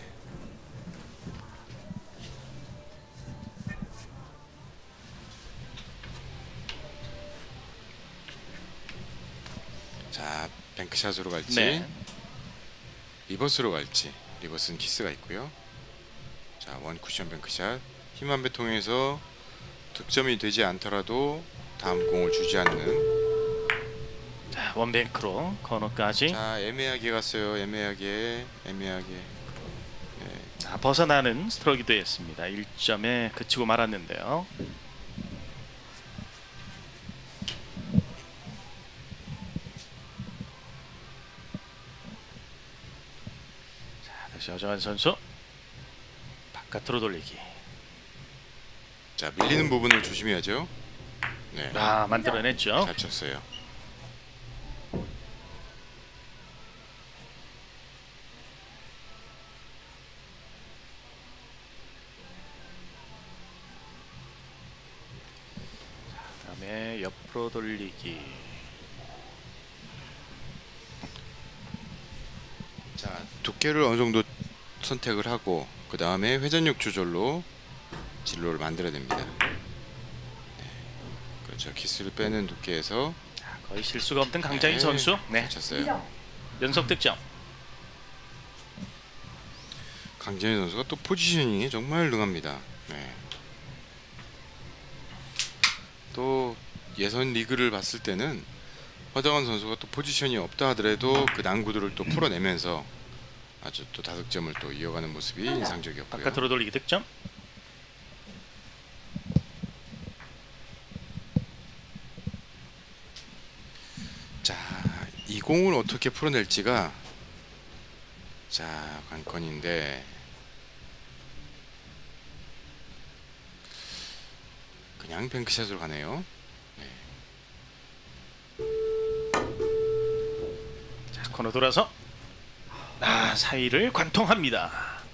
자, 뱅크샷으로 갈지 네. 리버스로 갈지. 리버스는 키스가 있고요. 자, 원 쿠션 뱅크샷. 힘 한 배 통해서 득점이 되지 않더라도 다음 공을 주지 않는. 자, 원뱅크로 코너까지. 자, 애매하게 갔어요. 애매하게 애매하게. 네. 자, 벗어나는 스트로크가 되었습니다. 일 점에 그치고 말았는데요. 자, 다시 허정한 선수 바깥으로 돌리기. 자, 밀리는 부분을 조심해야죠. 네. 아, 만들어냈죠. 잘 쳤어요. 그다음에 옆으로 돌리기. 자, 두께를 어느 정도 선택을 하고 그 다음에 회전력 조절로 진로를 만들어야 됩니다. 네. 그렇죠. 키스를 빼는 두께에서. 자, 거의 실수가 없는 강자인 네, 선수. 네, 잘 쳤어요. 이 점. 연속 득점. 강재인 선수가 또 포지셔닝이 정말 능합니다. 네. 또 예선 리그를 봤을 때는 허정환 선수가 또 포지션이 없다 하더라도 그 난구들을 또 풀어내면서 아주 또 다득점을 또 이어가는 모습이 인상적이었고요. 바깥으로 돌리기 득점. 자, 이 공을 어떻게 풀어낼지가 자 관건인데, 그냥 뱅크샷으로 가네요. 네. 자, 코너 돌아서 아, 사이를 관통합니다.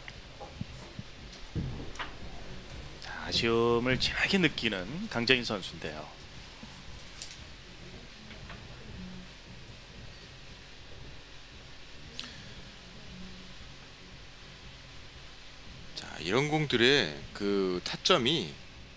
자, 아쉬움을 진하게 느끼는 강재인 선수인데요. 자, 이런 공들의 그 타점이,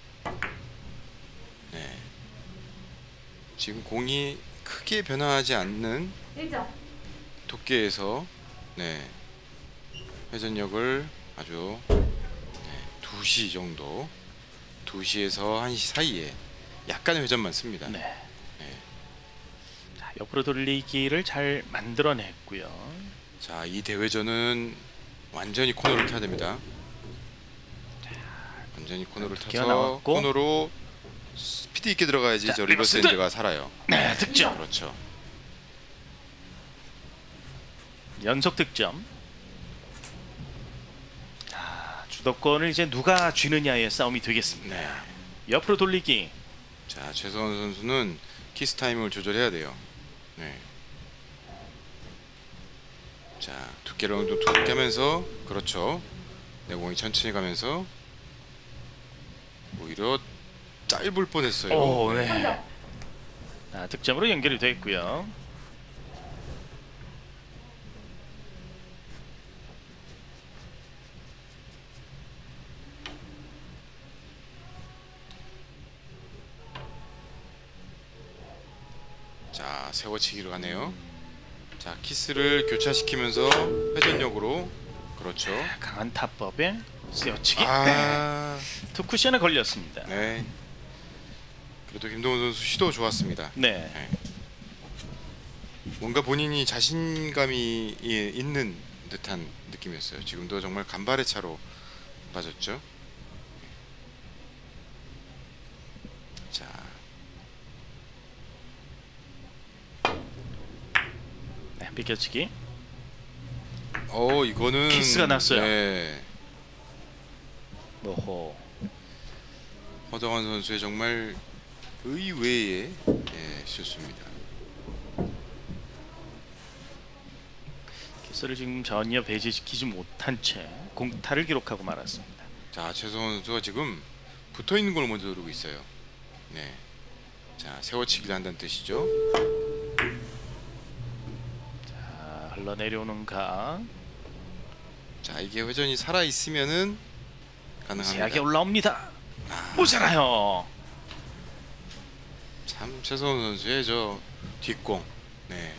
네, 지금 공이 크게 변화하지 않는 일 점. 두께에서, 네, 회전력을 아주, 네, 두 시 정도, 두 시에서 한 시 사이에 약간의 회전만 씁니다. 네. 네. 자, 옆으로 돌리기를 잘 만들어냈고요. 자, 이 대회전은 완전히 코너를 타야 됩니다. 완전히 코너를 두께가 타서 나왔고. 코너로 스피드 있게 들어가야지 자, 저 리버스 리버스 엔드가 살아요. 네, 득점. 그렇죠. 연속 득점. 자, 주도권을 이제 누가 쥐느냐의 싸움이 되겠습니다. 네. 옆으로 돌리기. 자, 최성원 선수는 키스 타임을 조절해야 돼요. 네. 자, 두께를 어느 정도 두껍게 하면서, 그렇죠. 내공이 천천히 가면서 오히려 짧을 뻔했어요. 오, 네. 아, 득점으로 연결이 됐고요. 자, 세워치기로 가네요. 자, 키스를 교차시키면서 회전력으로. 그렇죠. 강한 타법에 세워치기. 아, 네. 투 쿠션에 걸렸습니다. 네. 그래도 김동훈 선수 시도 좋았습니다. 네. 네. 뭔가 본인이 자신감이 예, 있는 듯한 느낌이었어요. 지금도 정말 간발의 차로 빠졌죠. 자, 네, 비껴치기. 어 이거는 키스가 났어요. 네. 오호. 허정환 선수의 정말 의외의 예, 실수입니다. 키스를 지금 전혀 배제시키지 못한 채 공타를 기록하고 말았습니다. 자, 최성원 선수가 지금 붙어 있는 걸 먼저 누르고 있어요. 네. 자, 세워치기를 한다는 뜻이죠. 자, 흘러내려오는 각. 자, 이게 회전이 살아 있으면은 가능합니다. 세하게 올라옵니다. 아, 모자라요. 참 최성원 선수의 저 뒷공. 네.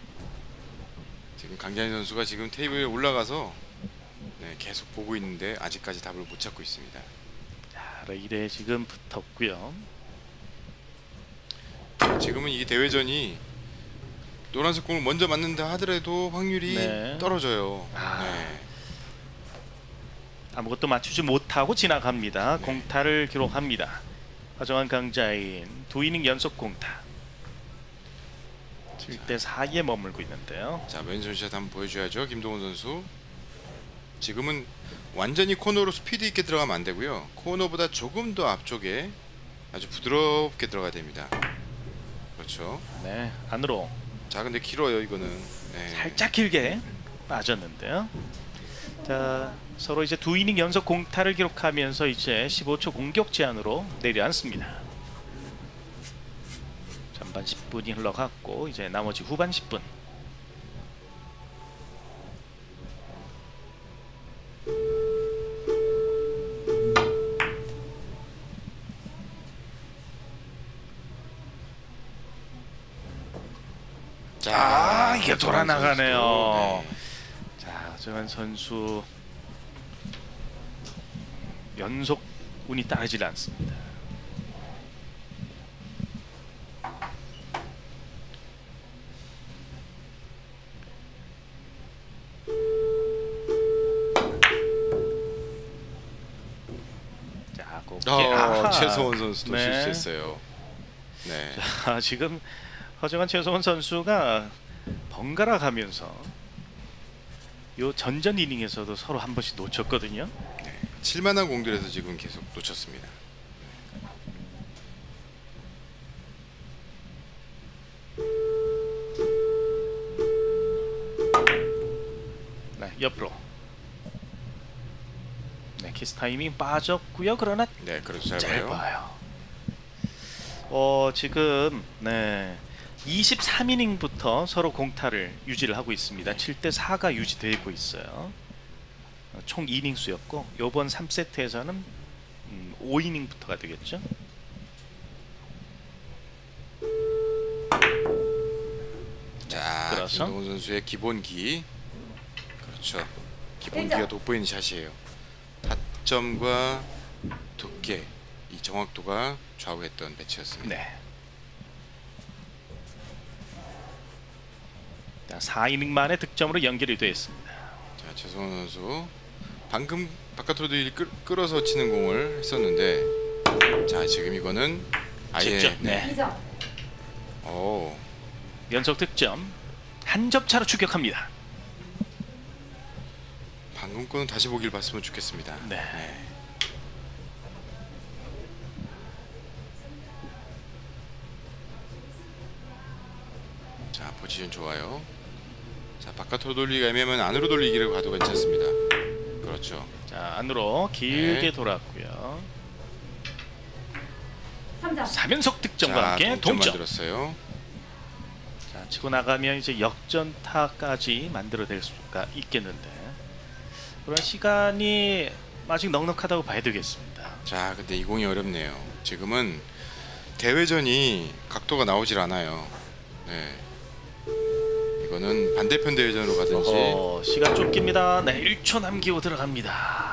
지금 강jan희 선수가 지금 테이블에 올라가서 네, 계속 보고 있는데 아직까지 답을 못 찾고 있습니다. 자, 레일에 지금 붙었고요. 지금은 이게 대회전이 노란색 공을 먼저 맞는다 하더라도 확률이 네. 떨어져요. 아. 네. 아무것도 맞추지 못하고 지나갑니다. 네. 공타를 기록합니다. 허정환 강자인 두 이닝 연속 공타. 칠 대 사에 머물고 있는데요. 자, 왼손샷 한번 보여줘야죠. 김동훈 선수. 지금은 완전히 코너로 스피드 있게 들어가면 안 되고요. 코너보다 조금 더 앞쪽에 아주 부드럽게 들어가야 됩니다. 그렇죠. 네, 안으로 자, 근데 길어요 이거는. 네. 살짝 길게 빠졌는데요. 자, 서로 이제 두 이닝 연속 공타를 기록하면서 이제 십오 초 공격 제한으로 내려앉습니다. 전반 십 분이 흘러갔고 이제 나머지 후반 십 분. 자, 아, 이게 돌아 나가네요. 네. 자, 허정환 선수 연속 운이 따르질 않습니다. 자, 곱게. 어, 아하. 최소원 선수도 네. 실수했어요. 네. 자, 지금 허정환 최소원 선수가 번갈아 가면서 요 전전 이닝에서도 서로 한 번씩 놓쳤거든요. 네. 칠만한 공들에서 지금 계속 놓쳤습니다. 네, 옆으로. 네, 키스 타이밍 빠졌고요. 그러나 네, 그래도 짧아요. 짧아요. 어, 지금 네. 이십삼 이닝부터 서로 공타를 유지를 하고 있습니다. 칠 대 사가 유지되고 있어요. 어, 총 이 이닝 수였고 이번 삼 세트에서는 음, 오 이닝부터가 되겠죠. 자, 끌어서. 김동훈 선수의 기본기. 그렇죠. 기본기가 돋보이는 샷이에요. 타점과 두께, 이 정확도가 좌우했던 배치였습니다. 네. 자, 사 이닝 만에 득점으로 연결이 되었습니다. 자, 최성원 선수 방금 바깥으로 끌, 끌어서 치는 공을 했었는데, 자, 지금 이거는 아예 직접, 네. 이 점. 오, 연속 득점 한 점 차로 추격합니다. 방금 거는 다시 보길 봤으면 좋겠습니다. 네. 자, 포지션 좋아요. 자, 바깥으로 돌리기가 애매하면 안으로 돌리기를 가도 괜찮습니다. 그렇죠. 자, 안으로 길게 네. 돌았고요. 삼 점. 삼 연속 득점과 자, 함께 동점 동점. 만들었어요. 자, 치고 나가면 이제 역전타까지 만들어낼 수가 있겠는데 그런 시간이 아직 넉넉하다고 봐야 되겠습니다. 자, 근데 이 공이 어렵네요. 지금은 대회전이 각도가 나오질 않아요. 네. 이거는 반대편 대회전으로 가든지. 어, 시간 쫓깁니다. 네, 일 초 남기고 들어갑니다.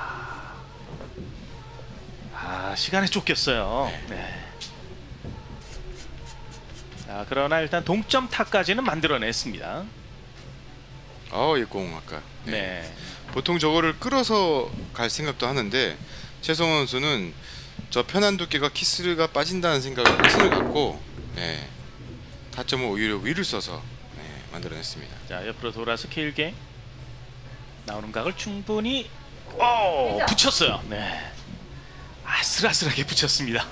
아, 시간에 쫓겼어요. 네. 네. 자, 그러나 일단 동점 타까지는 만들어냈습니다. 어, 이 공 아까. 네. 네. 보통 저거를 끌어서 갈 생각도 하는데 최성원 선수는 저 편한 두께가 키스가 빠진다는 생각을 확신을 갖고 네. 타점을 오히려 위를 써서 네, 만들어냈습니다. 자, 옆으로 돌아서 길게 나오는 각을 충분히 오, 붙였어요. 네. 아슬아슬하게 붙였습니다.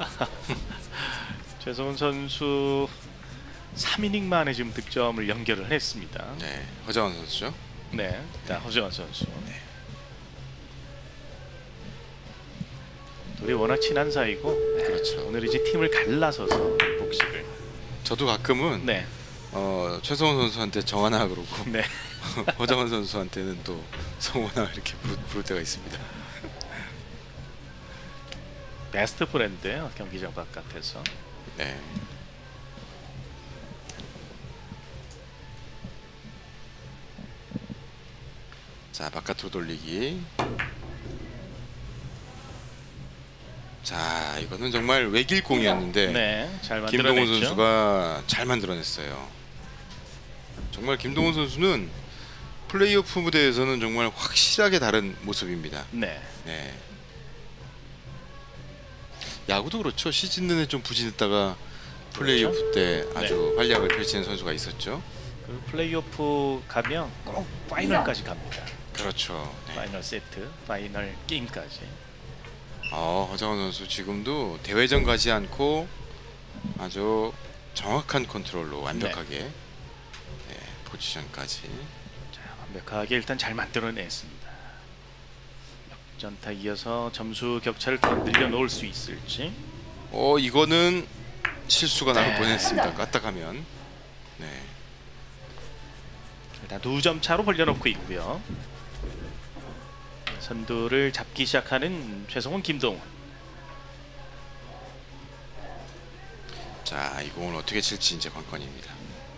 최성훈 선수 삼 이닝 만에 지금 득점을 연결을 했습니다. 네, 허자원 선수죠. 네, 자, 허재환 선수. 네. 둘이 워낙 친한 사이고, 네. 그렇죠. 오늘 이제 팀을 갈라서서 복식을. 저도 가끔은 네, 어, 최성원 선수한테 정하나 그러고 네. 허자원 선수한테는 또 성원아 이렇게 부를, 부를 때가 있습니다. 베스트 프렌드예요, 경기장 바깥에서. 네. 자, 바깥으로 돌리기. 자, 이거는 정말 외길 공이었는데 네, 잘 김동훈 만들어냈죠. 선수가 잘 만들어냈어요. 정말 김동훈 선수는 플레이오프 무대에서는 정말 확실하게 다른 모습입니다. 네, 네. 야구도 그렇죠. 시즌 내내 좀 부진했다가 플레이오프 때 아주 네. 활약을 펼치는 선수가 있었죠. 그 플레이오프 가면 꼭 파이널까지 갑니다. 그렇죠. 네. 파이널 세트, 파이널 게임까지. 어, 허정원 선수 지금도 대회전 가지 않고 아주 정확한 컨트롤로 완벽하게 네, 포지션까지. 자, 완벽하게 일단 잘 만들어냈습니다. 역전타 이어서 점수 격차를 더 늘려놓을 수 있을지. 어, 이거는 실수가 나올 네. 뻔했습니다. 까딱하면. 네. 일단 두 점 차로 벌려놓고 있고요. 선두를 잡기 시작하는 최성훈, 김동훈. 자, 이 공을 어떻게 칠지 이제 관건입니다.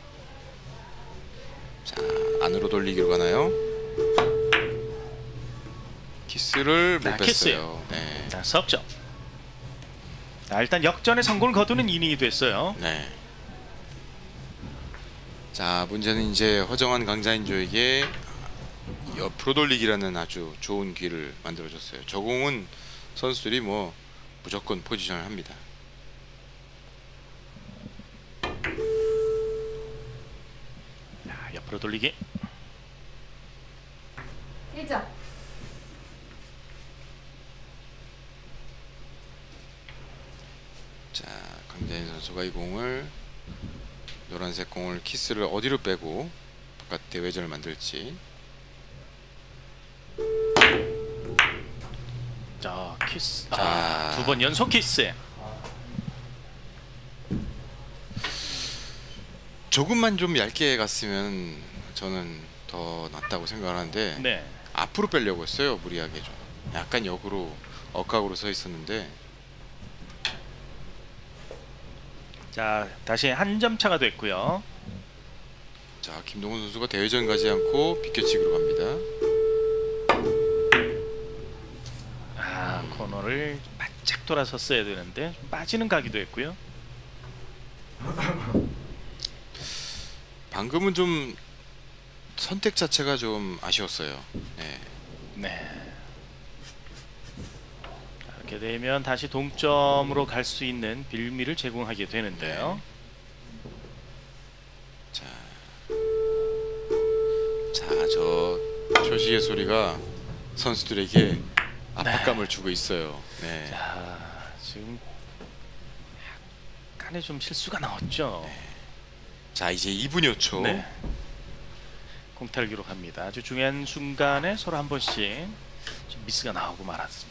자, 안으로 돌리기로 가나요? 키스를 못 아, 뺐어요. 키스요. 네. 자, 석점. 자, 일단 역전의 성공을 거두는 이닝이 됐어요. 네. 자, 문제는 이제 허정환 강자인조에게 옆으로 돌리기라는 아주 좋은 기회를 만들어줬어요. 저 공은 선수들이 뭐 무조건 포지션을 합니다. 자, 옆으로 돌리기. 일 점. 자, 강자인 선수가 이 공을 노란색 공을 키스를 어디로 빼고 바깥 대회전을 만들지. 자, 키스. 자. 아, 두 번 연속 키스. 조금만 좀 얇게 갔으면 저는 더 낫다고 생각하는데 네. 앞으로 빼려고 했어요. 무리하게 좀 약간 역으로 억각으로 서 있었는데. 자, 다시 한 점 차가 됐고요. 자, 김동훈 선수가 대회전 가지 않고 비껴치기로 갑니다. 아, 코너를 바짝 돌아섰어야 되는데 좀 빠지는 각이도 했고요. 방금은 좀 선택 자체가 좀 아쉬웠어요. 네. 네. 이렇게 되면 다시 동점으로 갈 수 있는 빌미를 제공하게 되는데요. 자, 자, 저 표시의 소리가 선수들에게 압박감을 주고 있어요. 네. 자, 지금 약간의 좀 실수가 나왔죠. 자, 이제 이 분여 초. 네. 공타를 기록합니다. 아주 중요한 순간에 서로 한 번씩 좀 미스가 나오고 말았습니다.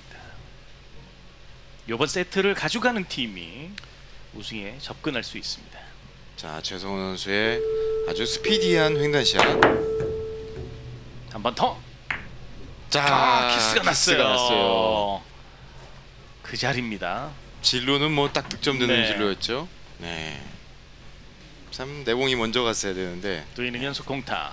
이번 세트를 가져가는 팀이 우승에 접근할 수 있습니다. 자, 최성훈 선수의 아주 스피디한 횡단샷. 한 번 더. 자, 아, 키스가, 키스가 났어요. 났어요. 그 자리입니다. 진로는 뭐 딱 득점되는 네. 진로였죠. 네. 참 내공이 먼저 갔어야 되는데. 두 이닝 연속 공타.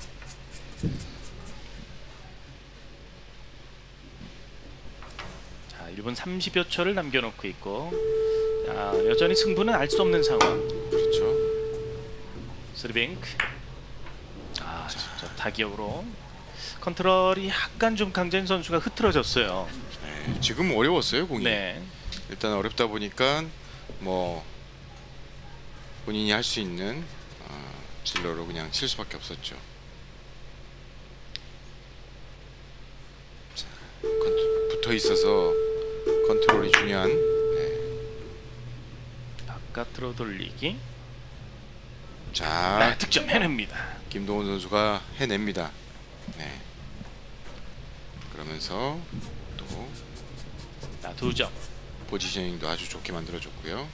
자, 일 분 삼십여 초를 남겨놓고 있고, 자, 여전히 승부는 알 수 없는 상황. 그렇죠. 스리뱅크. 아, 진짜 타기역으로 컨트롤이 약간 좀 강재인 선수가 흐트러졌어요. 네, 지금 어려웠어요 공이. 네. 일단 어렵다 보니까 뭐 본인이 할 수 있는 어, 진로로 그냥 칠 수밖에 없었죠. 자, 컨트, 붙어 있어서 컨트롤이 중요한. 네. 바깥으로 돌리기. 자, 네, 득점 해냅니다. 김동훈 선수가 해냅니다. 네. 그러면서 또 자, 두 점. 포지셔닝도 아주 좋게 만들어줬고요.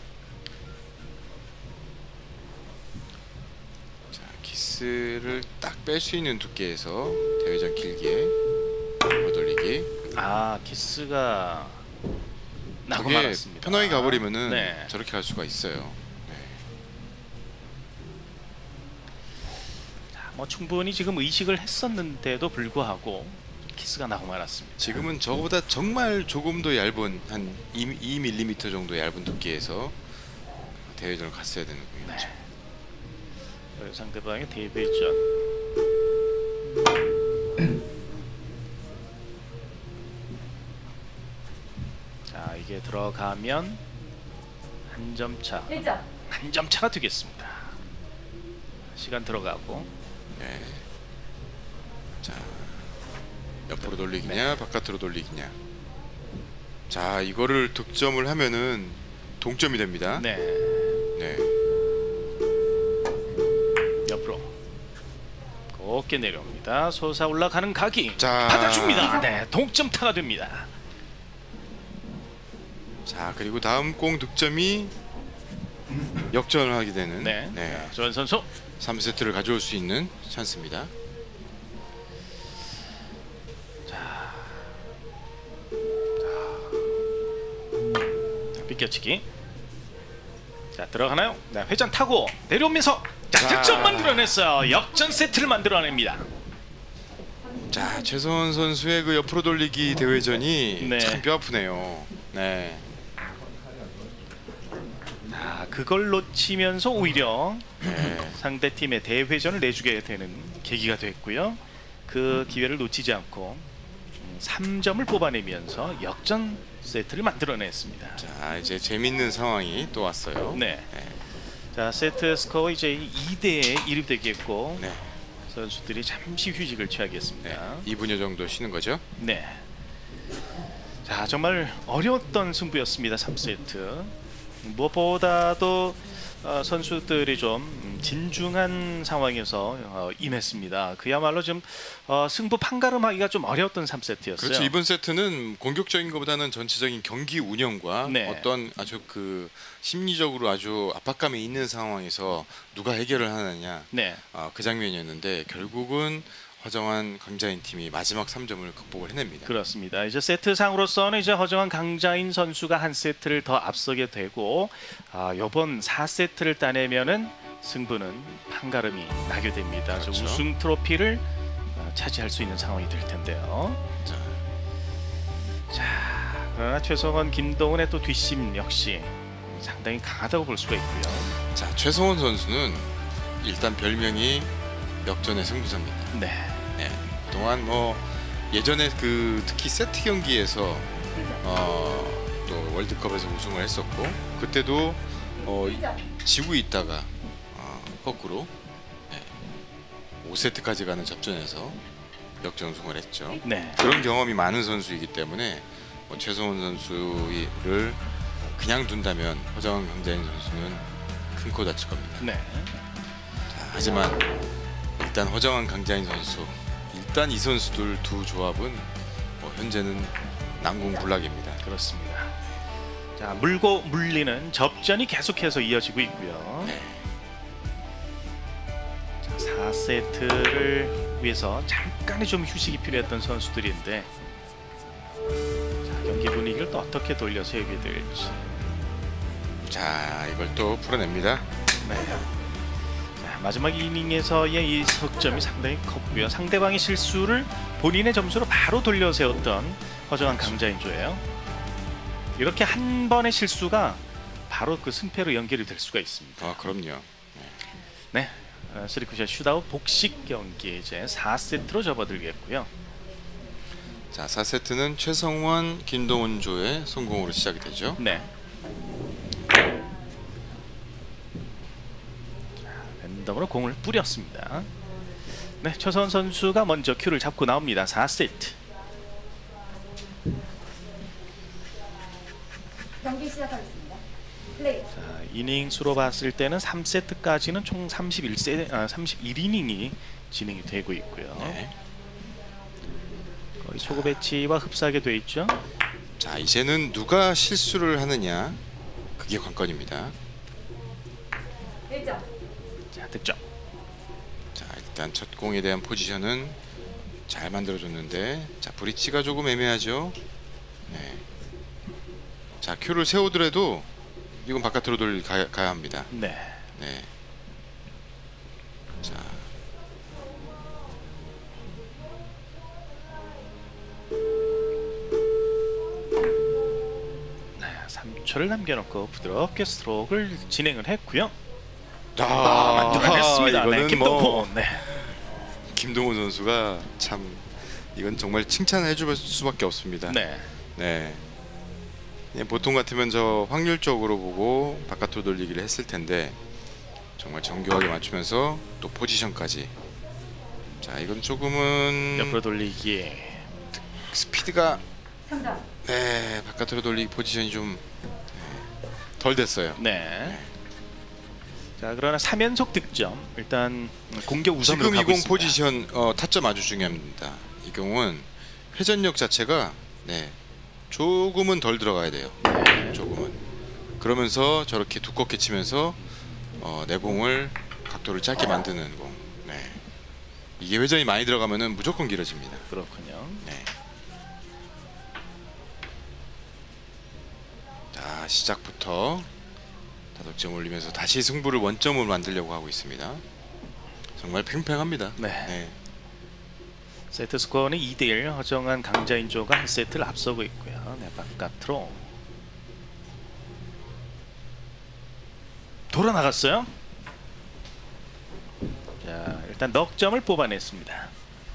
자, 키스를 딱 뺄 수 있는 두께에서 대회전 길게 얻돌리기. 아, 키스가 나고 저게 말았습니다. 편하게 가버리면은 네. 저렇게 갈 수가 있어요. 네. 자, 뭐 충분히 지금 의식을 했었는데도 불구하고 키스가 나고 말았습니다. 지금은 저거보다 정말 조금 더 얇은 한 이 밀리미터 정도 얇은 두께에서 대회전을 갔어야 되는 공이었죠. 네. 상대방의 대회전. 자, 이게 들어가면 한 점 차. 일 점. 한 점 차가 되겠습니다. 시간 들어가고. 네. 자, 옆으로 돌리기냐 바깥으로 돌리기냐. 자, 이거를 득점을 하면은 동점이 됩니다. 네. 네. 옆으로 곱게 내려옵니다. 솟아 올라가는 각이 자. 받아줍니다. 네, 동점타가 됩니다. 자, 그리고 다음 공 득점이 역전을 하게 되는. 네, 네. 조현 선수. 삼 세트를 가져올 수 있는 찬스입니다. 자, 비껴치기. 자, 들어가나요? 네, 회전 타고 내려오면서 자, 자. 득점 만들어냈어요. 역전 세트를 만들어냅니다. 자, 최성원 선수의 그 옆으로 돌리기 대회전이 네. 참 뼈아프네요. 네. 자, 그걸 놓치면서 오히려 네. 상대 팀의 대회전을 내주게 되는 계기가 됐고요. 그 기회를 놓치지 않고 삼 점을 뽑아내면서 역전 세트를 만들어냈습니다. 자, 이제 재밌는 상황이 또 왔어요. 네. 네. 자, 세트 스코어 이제 이 대에 일이 되겠고 네. 선수들이 잠시 휴식을 취하겠습니다. 네. 이 분여 정도 쉬는 거죠. 네. 자, 정말 어려웠던 승부였습니다. 삼 세트. 무엇보다도 어, 선수들이 좀 음, 진중한 상황에서 어, 임했습니다. 그야말로 좀 어, 승부 판가름하기가 좀 어려웠던 삼 세트였어요. 그렇죠. 이번 세트는 공격적인 것보다는 전체적인 경기 운영과 네. 어떤 아주 그 심리적으로 아주 압박감이 있는 상황에서 누가 해결을 하느냐. 네. 어, 그 장면이었는데 결국은 허정환 강자인 팀이 마지막 삼 점을 극복을 해냅니다. 그렇습니다. 이제 세트상으로서는 이제 허정환 강자인 선수가 한 세트를 더 앞서게 되고 아, 이번 사 세트를 따내면은 승부는 판가름이 나게 됩니다. 그렇죠. 우승 트로피를 어, 차지할 수 있는 상황이 될 텐데요. 자, 자, 그러나 최성원, 김동훈의 또 뒷심 역시 상당히 강하다고 볼 수가 있고요. 자, 최성원 선수는 일단 별명이 역전의 승부사입니다. 네. 네. 그동안 뭐 예전에 그 특히 세트 경기에서 어, 또 월드컵에서 우승을 했었고 그때도 어, 지고 있다가 어, 거꾸로 네. 오 세트까지 가는 접전에서 역전 우승을 했죠. 네. 그런 경험이 많은 선수이기 때문에 뭐 최성원 선수를 그냥 둔다면 허정환 강자인 선수는 큰 코 다칠 겁니다. 네. 자, 하지만 일단 허정환 강자인 선수, 일단 이 선수들 두 조합은 뭐 현재는 난공불락입니다. 그렇습니다. 자, 물고 물리는 접전이 계속해서 이어지고 있고요. 네. 자, 사 세트를 위해서 잠깐의 좀 휴식이 필요했던 선수들인데 자, 경기 분위기를 또 어떻게 돌려서 해야 될지. 자, 이걸 또 풀어냅니다. 네. 마지막 이닝에서의 이 석점이 상당히 컸고요. 상대방의 실수를 본인의 점수로 바로 돌려 세웠던 허정한 강자인조예요. 이렇게 한 번의 실수가 바로 그 승패로 연결이 될 수가 있습니다. 아 그럼요. 네, 어, 쓰리쿠샷 슛아웃 복식 경기 이제 사 세트로 접어들겠고요. 자, 사 세트는 최성원, 김동훈 조의 성공으로 시작이 되죠. 네. 랜덤으로 공을 뿌렸습니다. 네, 최선 선수가 먼저 큐를 잡고 나옵니다. 사 세트. 경기 시작하겠습니다. 플레이. 자, 이닝 수로 봤을 때는 삼 세트까지는 총 삼십일 세, 아, 삼십일 이닝이 진행이 되고 있고요. 네. 거의 초구 배치와 흡사하게 돼 있죠. 자, 이제는 누가 실수를 하느냐 그게 관건입니다. 일 점. 자, 득점. 자, 일단 첫 공에 대한 포지션은 잘 만들어줬는데, 자 브리치가 조금 애매하죠. 네. 자, 큐를 세우더라도 이건 바깥으로 돌 가, 가야 합니다. 네. 네. 자, 네, 삼 초를 남겨놓고 부드럽게 스트로크를 진행을 했고요. 아, 아, 만들어냈습니다. 네, 이거는 김동훈. 뭐 네. 김동훈 선수가 참 이건 정말 칭찬해 줄 수밖에 없습니다. 네. 네. 예, 보통 같으면 저 확률적으로 보고 바깥으로 돌리기를 했을 텐데 정말 정교하게 맞추면서 또 포지션까지. 자, 이건 조금은 옆으로 돌리기. 스피드가 삼 점. 네 바깥으로 돌리기 포지션이 좀 덜 됐어요. 네. 자, 그러나 삼 연속 득점. 일단 공격 우선으로 지금 이 가고 공 있습니다. 포지션 어, 타점 아주 중요합니다. 이 공은 회전력 자체가 네 조금은 덜 들어가야 돼요. 네. 조금은. 그러면서 저렇게 두껍게 치면서 어, 내 공을 각도를 짧게 만드는 공. 네. 이게 회전이 많이 들어가면은 무조건 길어집니다. 그렇군요. 네. 자, 시작부터 다득점 올리면서 다시 승부를 원점으로 만들려고 하고 있습니다. 정말 팽팽합니다. 네. 네. 세트 스코어는 이 대 일. 허정한 강자인조가 한 세트를 앞서고 있고요. 네, 바깥으로 돌아 나갔어요. 자, 일단 넉 점을 뽑아냈습니다.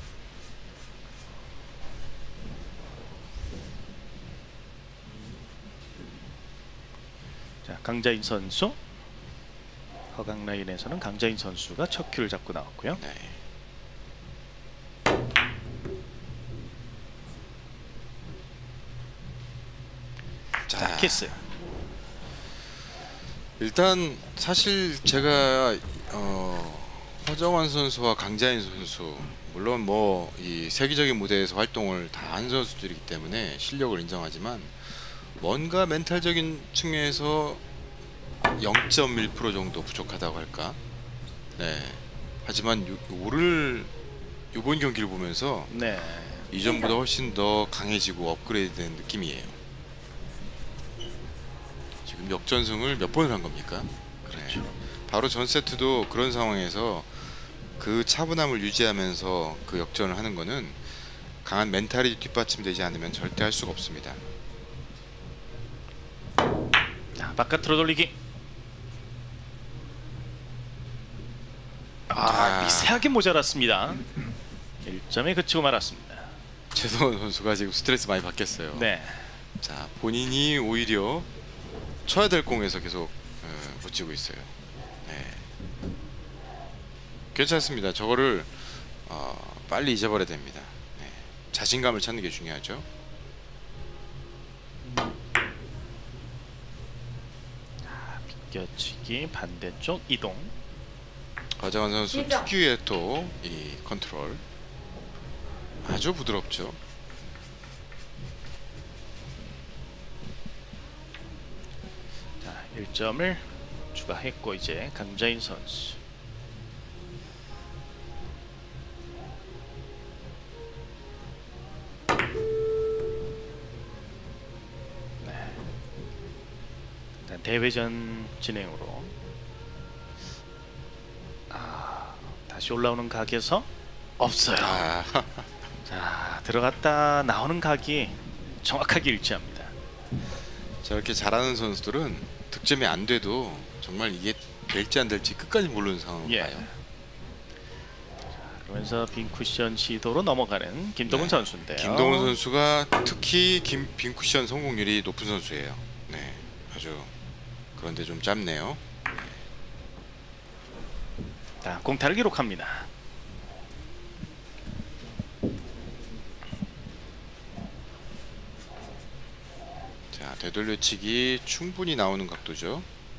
자, 강자인 선수. 허강 라인에서는 강자인 선수가 첫 큐를 잡고 나왔고요. 네. 자, 키스. 일단 사실 제가 어, 허정환 선수와 강자인 선수 물론 뭐 이 세계적인 무대에서 활동을 다 한 선수들이기 때문에 실력을 인정하지만 뭔가 멘탈적인 측면에서 영 점 일 퍼센트 정도 부족하다고 할까. 네. 하지만 요, 오늘 이번 경기를 보면서 네. 이전보다 훨씬 더 강해지고 업그레이드된 느낌이에요. 지금 역전승을 몇 번을 한 겁니까? 그렇죠. 네. 바로 전 세트도 그런 상황에서 그 차분함을 유지하면서 그 역전을 하는 거는 강한 멘탈이 뒷받침되지 않으면 절대 할 수가 없습니다. 자, 바깥으로 돌리기. 아, 자. 미세하게 모자랐습니다. 일 점에 그치고 말았습니다. 최성원 선수가 지금 스트레스 많이 받겠어요. 네. 자, 본인이 오히려 쳐야 될 공에서 계속 어, 붙이고 있어요. 네. 괜찮습니다. 저거를 어, 빨리 잊어버려야 됩니다. 네. 자신감을 찾는 게 중요하죠. 비껴치기 반대쪽 이동. 허정환 선수 시작. 특유의 또 이 컨트롤 아주 부드럽죠. 자, 일 점을 추가했고 이제 강자인 선수. 네. 일단 대회전 진행으로. 아, 다시 올라오는 각에서 없어요. 아, 자, 들어갔다 나오는 각이 정확하게 일치합니다. 저렇게 잘하는 선수들은 득점이 안 돼도 정말 이게 될지 안 될지 끝까지 모르는 상황을 예. 봐요. 그러면서 빈 쿠션 시도로 넘어가는 김동훈 네. 선수인데요. 김동훈 선수가 특히 김, 빈 쿠션 성공률이 높은 선수예요. 네, 아주 그런데 좀 짧네요. 자, 공타를 기록합니다. 자, 되돌려치기 충분히 나오는 각도죠.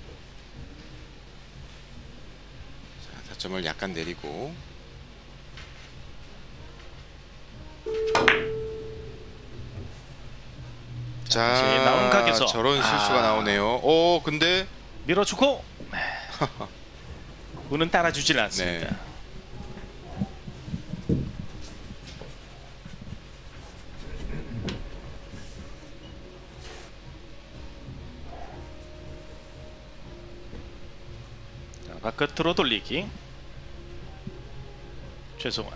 자, 타점을 약간 내리고. 자, 다시 나오는 각에서. 저런 실수가 아. 나오네요. 오, 근데 밀어주고 네. 운은 따라주질 않습니다. 네. 자, 바깥으로 돌리기. 최성원.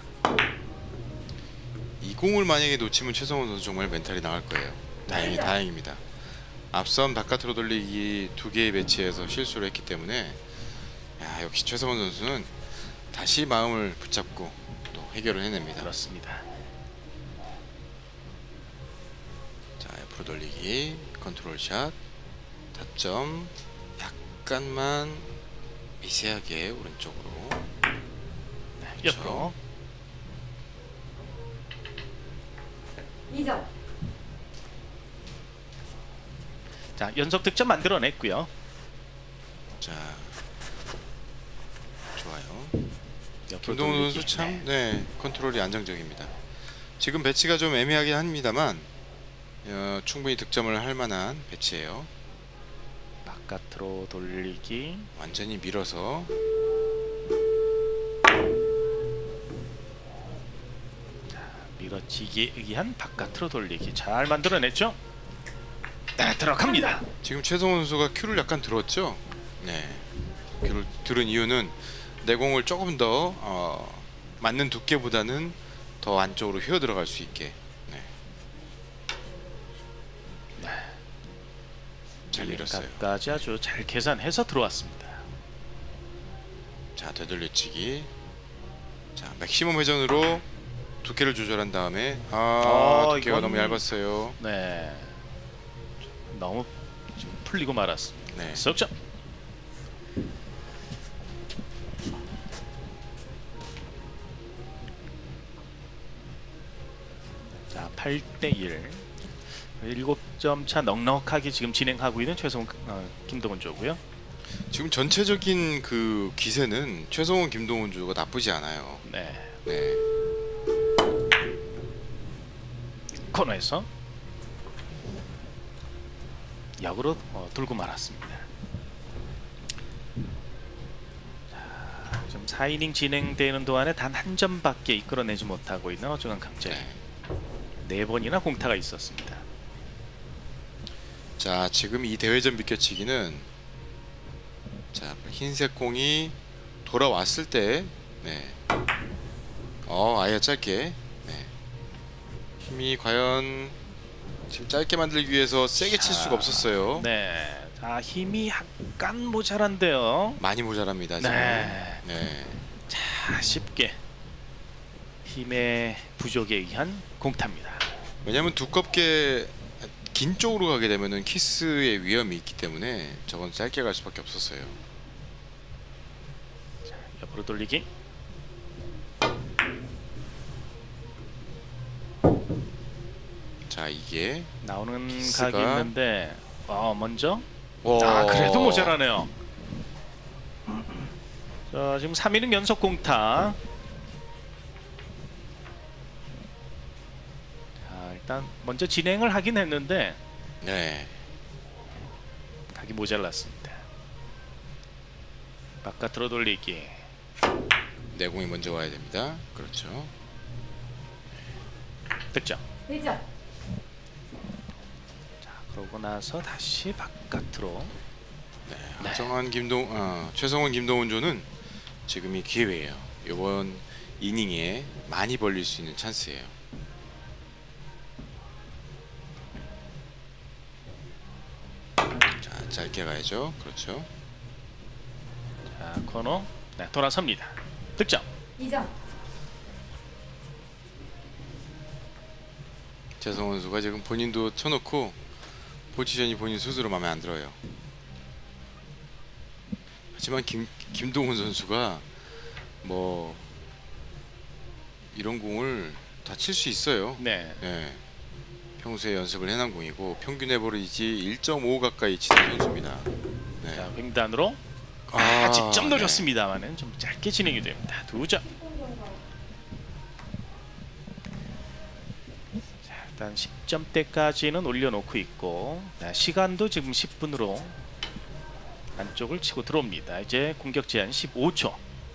이 공을 만약에 놓치면 최성원 선수 정말 멘탈이 나갈 거예요. 다행히 다행입니다. 앞선 바깥으로 돌리기 두 개의 배치에서 실수를 했기 때문에 야, 역시 최성원 선수는 다시 마음을 붙잡고 또 해결을 해냅니다. 그렇습니다. 자, 옆으로 돌리기, 컨트롤샷, 타점 약간만 미세하게 오른쪽으로. 옆으로. 이 점. 자, 연속 득점 만들어냈고요. 자, 좋아요. 옆으로 김동훈 돌리기. 선수 참, 네. 네, 컨트롤이 안정적입니다. 지금 배치가 좀 애매하긴 합니다만 어, 충분히 득점을 할 만한 배치예요. 바깥으로 돌리기. 완전히 밀어서. 밀어치기에 의한 바깥으로 돌리기 잘 만들어냈죠. 네, 들어갑니다. 지금 최성원 선수가 큐를 약간 들었죠. 네, 큐를 들은 이유는 내공을 조금 더 어, 맞는 두께보다는 더 안쪽으로 휘어 들어갈 수 있게. 네, 잘 밀었어요. 까지 아주 잘 계산해서 들어왔습니다. 자, 되돌려치기. 자, 맥시멈 회전으로 두께를 조절한 다음에 아, 어, 두께가 이건- 너무 얇았어요. 네, 너무 지금 풀리고 말았습니다. 네. 석점. 자, 팔 대 일. 일곱 점 차 넉넉하게 지금 진행하고 있는 최성훈 어, 김동훈 조고요. 지금 전체적인 그 기세는 최성원 김동훈 주가 나쁘지 않아요. 네, 네. 코너에서 역으로 어, 돌고 말았습니다. 자, 지금 사 이닝 진행되는 동안에 단 한 점밖에 이끌어내지 못하고 있는 어중한 강재. 네. 네 번이나 공타가 있었습니다. 자, 지금 이 대회전 비껴치기는 자, 흰색 공이 돌아왔을 때 네. 어, 아예 짧게. 네. 힘이 과연 지금 짧게 만들기 위해서 세게 칠 수가 없었어요. 네, 자, 힘이 약간 모자란데요. 많이 모자랍니다, 지금. 네. 네. 자, 쉽게 힘의 부족에 의한 공타입니다. 왜냐면 두껍게 긴 쪽으로 가게 되면은 키스의 위험이 있기 때문에 저건 짧게 갈 수밖에 없었어요. 자, 옆으로 돌리기. 자, 이게 나오는 키스가- 각이 있는데 어, 먼저 오. 아, 그래도 모자라네요. 자, 지금 삼 이닝 연속 공타. 자, 일단 먼저 진행을 하긴 했는데 네. 각이 모자랐습니다. 바깥으로 돌리기. 내공이 먼저 와야 됩니다. 그렇죠. 득점. 일 점. 자, 그러고 나서 다시 바깥으로. 네. 정한 김동 어, 최성원 김동훈 조는 지금이 기회예요. 이번 이닝에 많이 벌릴 수 있는 찬스예요. 자, 짧게 가야죠. 그렇죠. 자, 코너 네, 돌아섭니다. 득점. 이 점. 최성원 선수가 지금 본인도 쳐놓고 포지션이 본인 스스로 마음에 안 들어요. 하지만 김, 김동훈 선수가 뭐 이런 공을 다 칠 수 있어요. 네. 네. 평소에 연습을 해놓은 공이고 평균 에버리지 일 점 오 가까이 치는 선수입니다. 네. 자, 횡단으로 아, 아, 직접 네. 노렸습니다만은 좀 짧게 진행이 됩니다. 두 점. 자, 일단 십 점대까지는 올려놓고 있고 자, 시간도 지금 십 분으로 안쪽을 치고 들어옵니다. 이제 공격 제한 십오 초.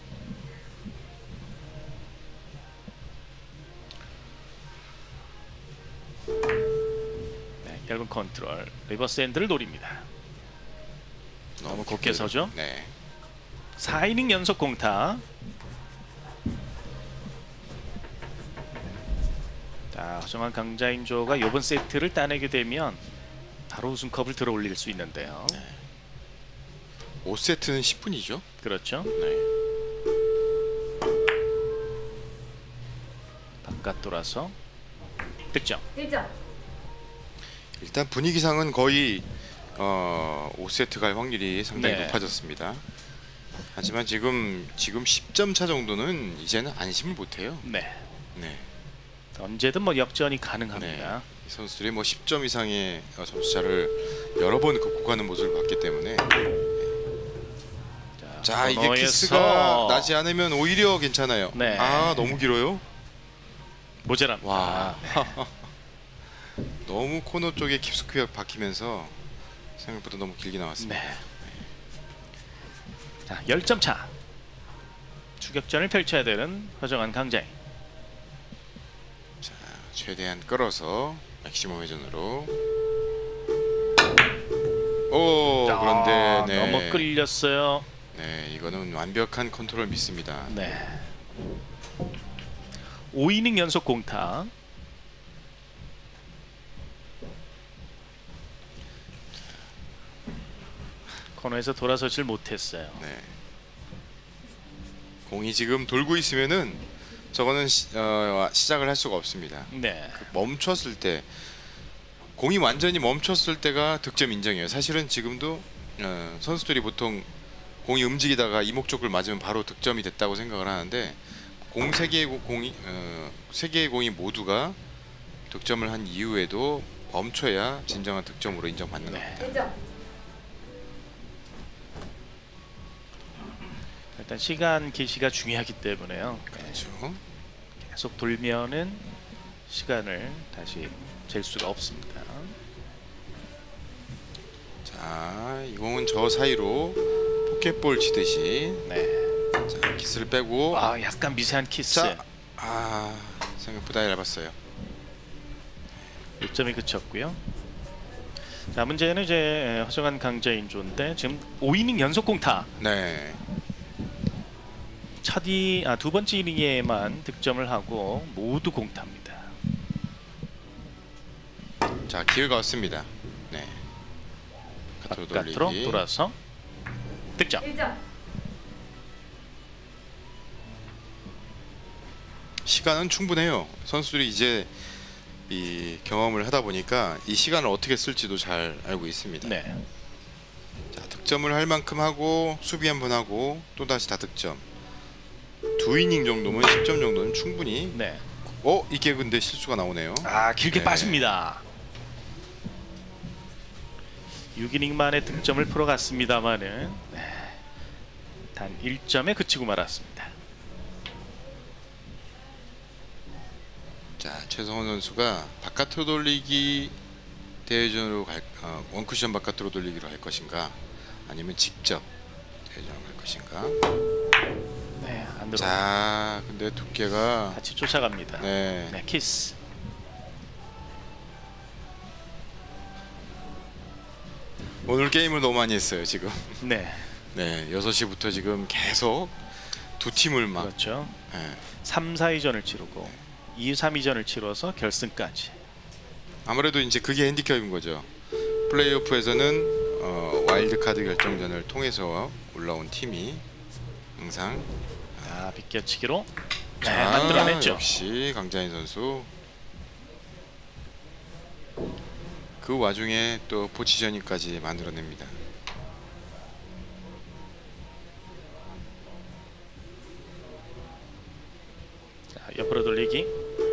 네, 얇은 컨트롤 리버스 핸들을 노립니다. 너무 곱게 서죠. 네. 사 이닝 연속 공타. 자, 허정환 강자인조가 이번 세트를 따내게 되면 바로 우승컵을 들어 올릴 수 있는데요. 네. 오 세트는 십 분이죠. 그렇죠. 네. 바깥 돌아서 득점. 일 점. 일단 분위기상은 거의 어, 오 세트 갈 확률이 상당히 네. 높아졌습니다. 하지만 지금 지금 십 점 차 정도는 이제는 안심을 못해요. 네. 네. 언제든 뭐 역전이 가능합니다. 네. 이 선수들이 뭐 십 점 이상의 어, 점수차를 여러 번 긋고 가는 모습을 봤기 때문에 자, 자 이게 코너에서 키스가 나지 않으면 오히려 괜찮아요. 네. 아 너무 길어요. 모자랍니다. 와. 네. 너무 코너 쪽에 깊숙이 박히면서 생각보다 너무 길게 나왔습니다. 네. 자, 십 점 차. 추격전을 펼쳐야 되는 허정환 강자인. 자, 최대한 끌어서 맥시멈 회전으로. 오, 아, 그런데 네. 너무 끌렸어요. 네, 이거는 완벽한 컨트롤 미스입니다. 네. 오 이닝 연속 공타. 코너에서 돌아서질 못했어요. 네. 공이 지금 돌고 있으면은 저거는 시, 어, 시작을 할 수가 없습니다. 네. 멈췄을 때 공이 완전히 멈췄을 때가 득점 인정이에요. 사실은 지금도 어, 선수들이 보통 공이 움직이다가 이목적을 맞으면 바로 득점이 됐다고 생각을 하는데 공 세 개의 공이 어, 세 개의 공이 모두가 득점을 한 이후에도 멈춰야 진정한 득점으로 인정받는 네. 겁니다. 일 점. 일단 시간 계시가 중요하기 때문에요. 그렇죠. 계속 돌면은 시간을 다시 잴 수가 없습니다. 자, 이 공은 저 사이로 포켓볼 치듯이 네. 자, 키스를 빼고 아, 약간 미세한 키스. 자, 아 생각보다 얇았어요. 일 점이 그쳤고요. 자, 문제는 이제 허정환 강자인조인데 지금 오 이닝 연속 공타. 네. 첫 이, 아, 두 번째 이닝에만 득점을 하고 모두 공타입니다. 자, 기회가 왔습니다. 네. 바깥으로 바깥으로 돌리기. 돌아서 득점. 일 점. 시간은 충분해요. 선수들이 이제 이 경험을 하다 보니까 이 시간을 어떻게 쓸지도 잘 알고 있습니다. 네. 자, 득점을 할 만큼 하고 수비 한번 하고 또 다시 다 득점. 두 이닝 정도면 십 점 정도는 충분히. 네. 어, 이게 근데 실수가 나오네요. 아, 길게 네. 빠집니다. 육 이닝 만에 득점을 풀어갔습니다만은 네. 단 일 점에 그치고 말았습니다. 자, 최성원 선수가 바깥으로 돌리기 대회전으로 갈 어, 원쿠션 바깥으로 돌리기로 할 것인가 아니면 직접 대회전으로 갈 것인가. 네, 안으로 자, 근데 두께가 같이 쫓아갑니다. 네. 네, 키스. 오늘 게임을 너무 많이 했어요, 지금. 네. 네, 여섯 시부터 지금 계속 두 팀을 막 그렇죠. 예. 삼, 사위전을 치르고 이, 삼위전을 치러서 결승까지. 아무래도 이제 그게 핸디캡인 거죠. 플레이오프에서는 어, 와일드카드 결정전을 통해서 올라온 팀이 항상 아, 비껴치기로 네, 자, 만들어냈죠. 역시 강자인 선수. 그 와중에 또 포지셔닝까지 만들어냅니다. 자, 옆으로 돌리기.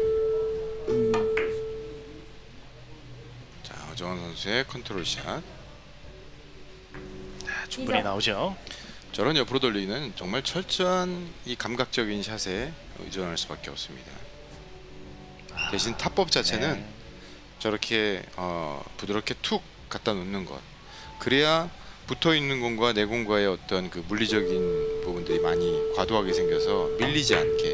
자, 허정원 선수의 컨트롤샷. 자, 충분히 나오죠. 저런 옆으로 돌리는 정말 철저한 이 감각적인 샷에 의존할 수밖에 없습니다. 대신 타법 자체는 네. 저렇게 어, 부드럽게 툭 갖다 놓는 것. 그래야 붙어 있는 공과 내 공과의 어떤 그 물리적인 부분들이 많이 과도하게 생겨서 밀리지 않게.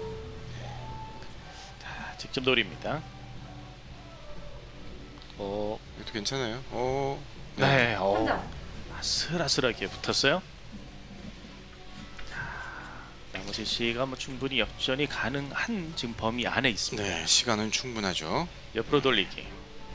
자, 직접 노립니다. 어, 이것도 괜찮아요. 어, 네, 어, 삼 점. 아슬아슬하게 붙었어요. 자, 나머지 시가 뭐 충분히 역전이 가능한 지금 범위 안에 있습니다. 네, 시간은 충분하죠. 옆으로 돌리기.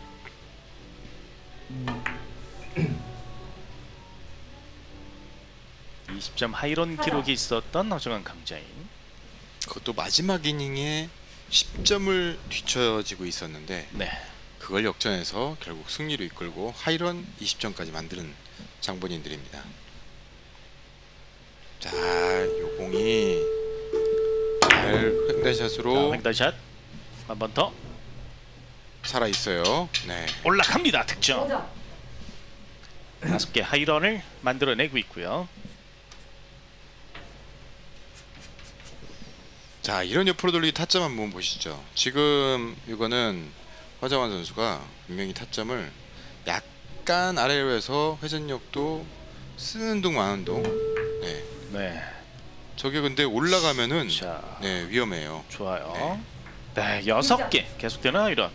이십 점 하이런 기록이 있었던 허정환 강자인. 그것도 마지막 이닝에 십 점을 뒤처지고 있었는데 네, 그걸 역전해서 결국 승리로 이끌고 하이런 이십 점까지 만드는 장본인들입니다. 자, 요 공이 잘 횡단샷으로 횡단샷 한 번 더 살아 있어요. 네. 올라갑니다. 오 득점. 점. 다섯 개 하이런을 만들어내고 있고요. 자, 이런 옆으로 돌리기 타점 한번 보시죠. 지금 이거는 허정환 선수가 분명히 타점을 약간 아래로 해서 회전력도 쓰는 둥 마는 둥. 네. 네, 저게 근데 올라가면은 자, 네, 위험해요. 좋아요. 네, 여섯 개 계속되는 하이런.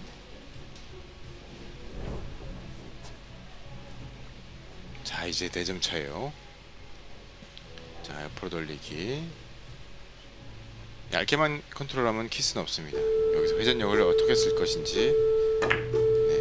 자, 이제 네 점 차예요. 자, 옆으로 돌리기. 얇게만 컨트롤하면 키스는 없습니다. 여기서 회전력을 어떻게 쓸 것인지. 네.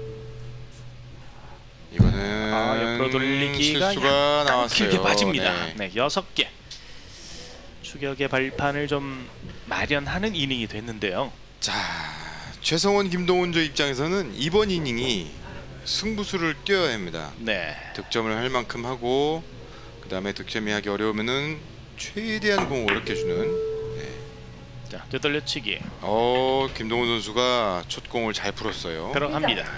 이거는 아, 옆으로 돌리기가 실수가 약간 나왔어요. 길게 빠집니다. 네. 네, 여섯 개. 추격의 발판을 좀 마련하는 이닝이 됐는데요. 자, 최성원 김동훈조 입장에서는 이번 이닝이 승부수를 띄어야 합니다. 네, 득점을 할 만큼 하고 그 다음에 득점이 하기 어려우면은 최대한 공을 어렵게 주는. 자, 되돌려치기 어, 김동훈 선수가 첫 공을 잘 풀었어요. 들어갑니다.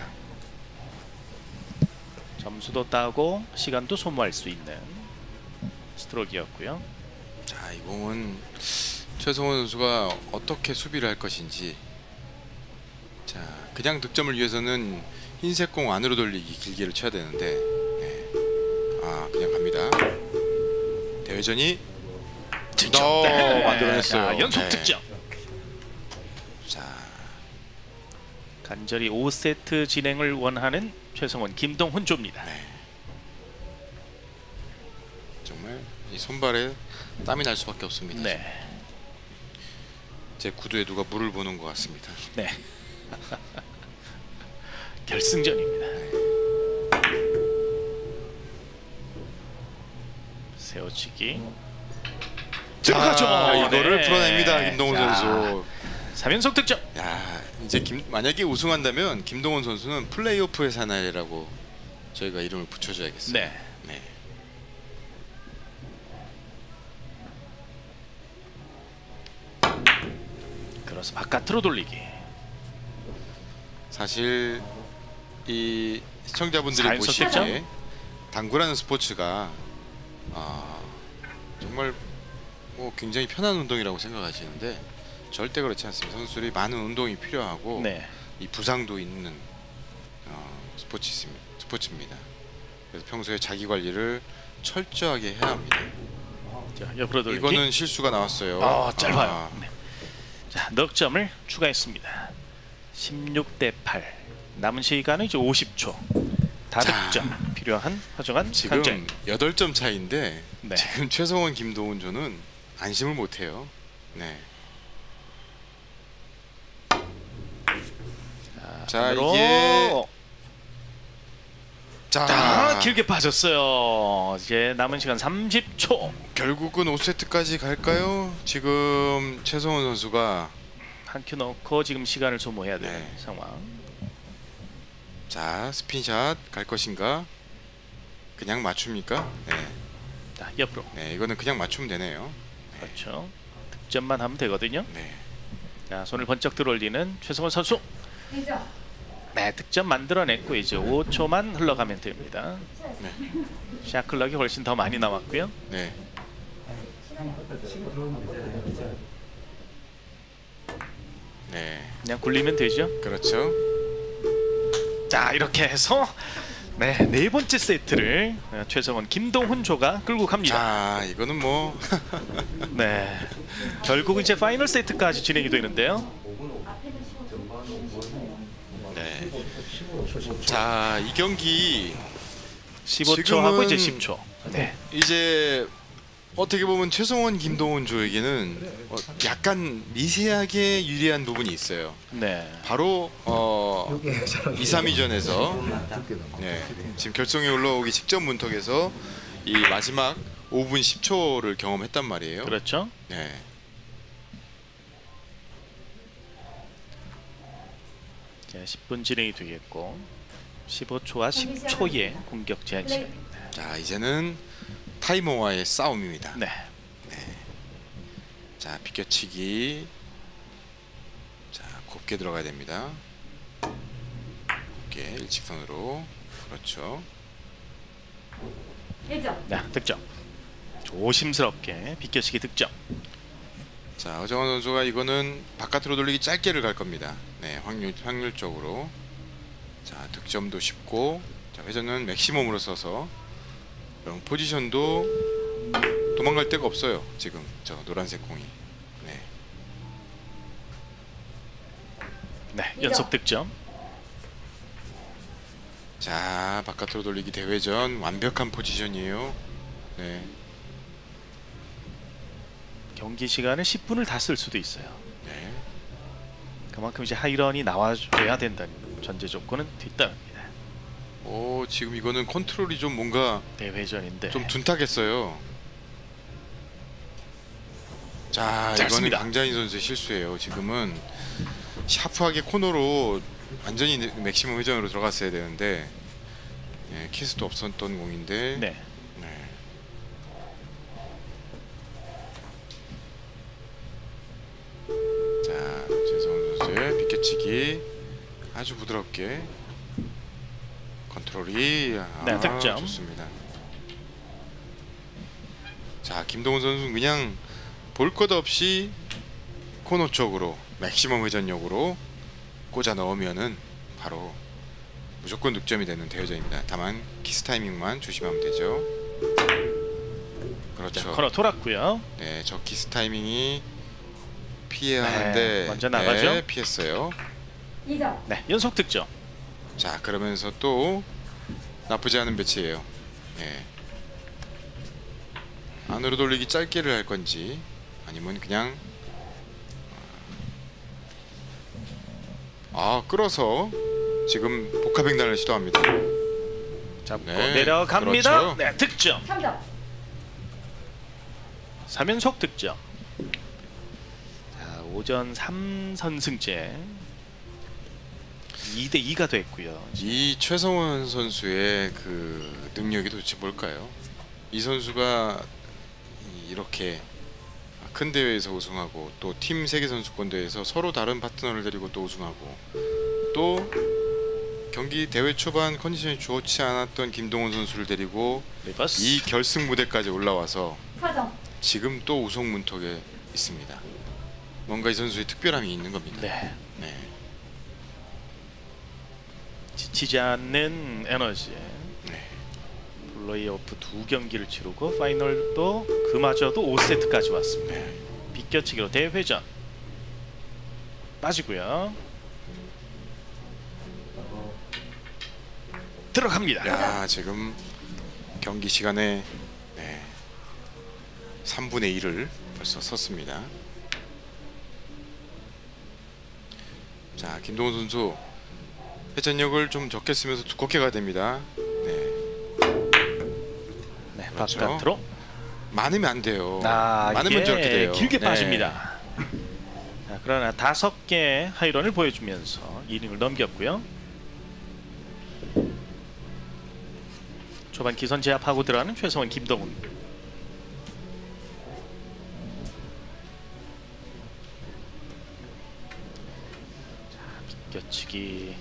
점수도 따고 시간도 소모할 수 있는 스트로크였고요. 자, 이 공은 최성원 선수가 어떻게 수비를 할 것인지. 자, 그냥 득점을 위해서는 흰색 공 안으로 돌리기 길게를 쳐야 되는데, 네. 아, 그냥 갑니다. 대회전이 득점. 어, 네. 만들어냈어요. 자, 연속 네. 득점. 자, 간절히 오 세트 진행을 원하는 최성원 김동훈조입니다. 네. 정말 이 손발에 땀이 날 수밖에 없습니다. 네, 제 구두에 누가 물을 부는 것 같습니다. 네. 결승전입니다. 세워치기 들어가죠. 자, 이거를 네. 풀어냅니다, 김동훈 자, 선수. 삼 연속 득점. 야, 이제 김, 만약에 우승한다면 김동훈 선수는 플레이오프의 사나이라고 저희가 이름을 붙여줘야겠어요. 네. 네. 그래서 바깥으로 돌리기. 사실 이 시청자분들이 사 연속 보시기에 득점? 당구라는 스포츠가 아, 정말 뭐 굉장히 편한 운동이라고 생각하시는데 절대 그렇지 않습니다. 선수들이 많은 운동이 필요하고 네. 이 부상도 있는 어, 스포츠, 스포츠입니다. 그래서 평소에 자기 관리를 철저하게 해야 합니다. 자, 옆으로 돌리기. 이거는 실수가 나왔어요. 아, 짧아요. 아, 네. 자, 넉 점을 추가했습니다. 십육 대 팔. 남은 시간은 이제 오십 초. 다득점 필요한 허정환 지금 강자입니다. 여덟 점 차인데 네. 지금 최성원 김동훈조는 안심을 못해요. 네. 자, 으로. 이게 자 아, 길게 빠졌어요. 이제 남은 시간 삼십 초. 결국은 오 세트까지 갈까요? 지금 최성원 선수가 한 큐 넣고 지금 시간을 소모해야 되는 네. 상황. 자 스핀샷 갈 것인가? 그냥 맞춥니까? 네, 자, 옆으로. 네 이거는 그냥 맞추면 되네요. 그렇죠. 득점만 하면 되거든요. 네, 자, 손을 번쩍 들어올리는 최성원 선수. 이 점. 네, 득점 만들어냈고 이제 오 초만 흘러가면 됩니다. 네, 샷클럭이 훨씬 더 많이 남았고요. 네. 네, 그냥 굴리면 되죠. 그렇죠. 자, 이렇게 해서 네, 네 번째 세트를 최성원 김동훈 조가 끌고 갑니다. 자 이거는 뭐 네, 결국 이제 파이널 세트까지 진행이 되는데요. 네. 자, 이 경기 십오 초 지금은 하고 이제 십 초. 네, 이제 어떻게 보면 최성원 김동훈 조에게는 어, 약간 미세하게 유리한 부분이 있어요. 네, 바로 어, 이, 삼 위전에서 네, 지금 결승에 올라오기 직전 문턱에서 이 마지막 오 분 십 초를 경험했단 말이에요. 그렇죠. 네. 자, 십 분 진행이 되겠고 십오 초와 십 초의 공격 제한 시간입니다. 자, 이제는 타이머와의 싸움입니다. 네, 자, 비껴치기. 자, 곱게 들어가야 됩니다. 곱게 일직선으로. 그렇죠. 일 점. 네, 득점. 조심스럽게 비껴치기 득점. 자, 허정원 선수가 이거는 바깥으로 돌리기 짧게를 갈 겁니다. 네, 확률 확률적으로. 자, 득점도 쉽고. 자, 회전은 맥시멈으로 써서. 그럼 포지션도 도망갈 데가 없어요. 지금 저 노란색 공이. 네. 네, 연속 득점. 자, 바깥으로 돌리기 대회전 완벽한 포지션이에요. 네. 경기 시간은 십 분을 다 쓸 수도 있어요. 네. 그만큼 이제 하이런이 나와줘야 된다는 전제 조건은 뒤따릅니다. 오, 지금 이거는 컨트롤이 좀 뭔가 대회전인데 좀 둔탁했어요. 자, 짧습니다. 이거는 강자인 선수의 실수예요. 지금은 샤프하게 코너로 완전히 맥시멈 회전으로 들어갔어야 되는데 예, 키스도 없었던 공인데 네, 네. 자, 최성원 선수의 비껴치기 아주 부드럽게 컨트롤이 아, 네, 득점. 좋습니다. 자, 김동훈 선수는 그냥 볼 것 없이 코너 쪽으로 맥시멈 회전력으로 꽂아 넣으면은 바로 무조건 득점이 되는 대회전입니다. 다만 키스 타이밍만 조심하면 되죠. 그렇죠. 자, 코너 돌았고요. 네, 저 키스 타이밍이 피해야 네, 하는데 먼저 나가죠. 네, 피했어요. 이 점. 네, 연속 득점. 자, 그러면서 또 나쁘지 않은 배치예요. 네. 안으로 돌리기 짧게를 할 건지 아니면 그냥 아, 끌어서 지금 복합횡단을 시도합니다. 잡고 네, 내려갑니다. 그렇죠. 네, 득점. 삼 점. 삼 연속 득점. 자, 오전 삼 선승제 이 대 이가 됐고요. 이 최성원 선수의 그 능력이 도대체 뭘까요? 이 선수가 이렇게 큰 대회에서 우승하고 또 팀 세계 선수권 대회에서 서로 다른 파트너를 데리고 또 우승하고 또 경기 대회 초반 컨디션이 좋지 않았던 김동훈 선수를 데리고 리버스. 이 결승 무대까지 올라와서 사 점. 지금 또 우승 문턱에 있습니다. 뭔가 이 선수의 특별함이 있는 겁니다. 네, 네. 지치지 않는 에너지. 네. 플레이오프 두 경기를 치르고 파이널도 그마저도 오 세트까지 왔습니다. 네. 비껴치기로 대회전 빠지고요. 들어갑니다. 야, 지금 경기 시간에 네. 삼분의 일을 벌써 섰습니다. 자, 김동훈 선수 회전력을 좀 적게 쓰면서 두껍게 가야 됩니다. 네, 네, 그렇죠. 바깥으로. 많으면 안 돼요. 아, 많으면 이게 저렇게 돼요. 길게 네. 빠집니다. 자, 그러나 다섯 개 하이런을 보여주면서 이닝을 넘겼고요. 초반 기선 제압하고 들어가는 최성원, 김동훈. 자, 비껴치기.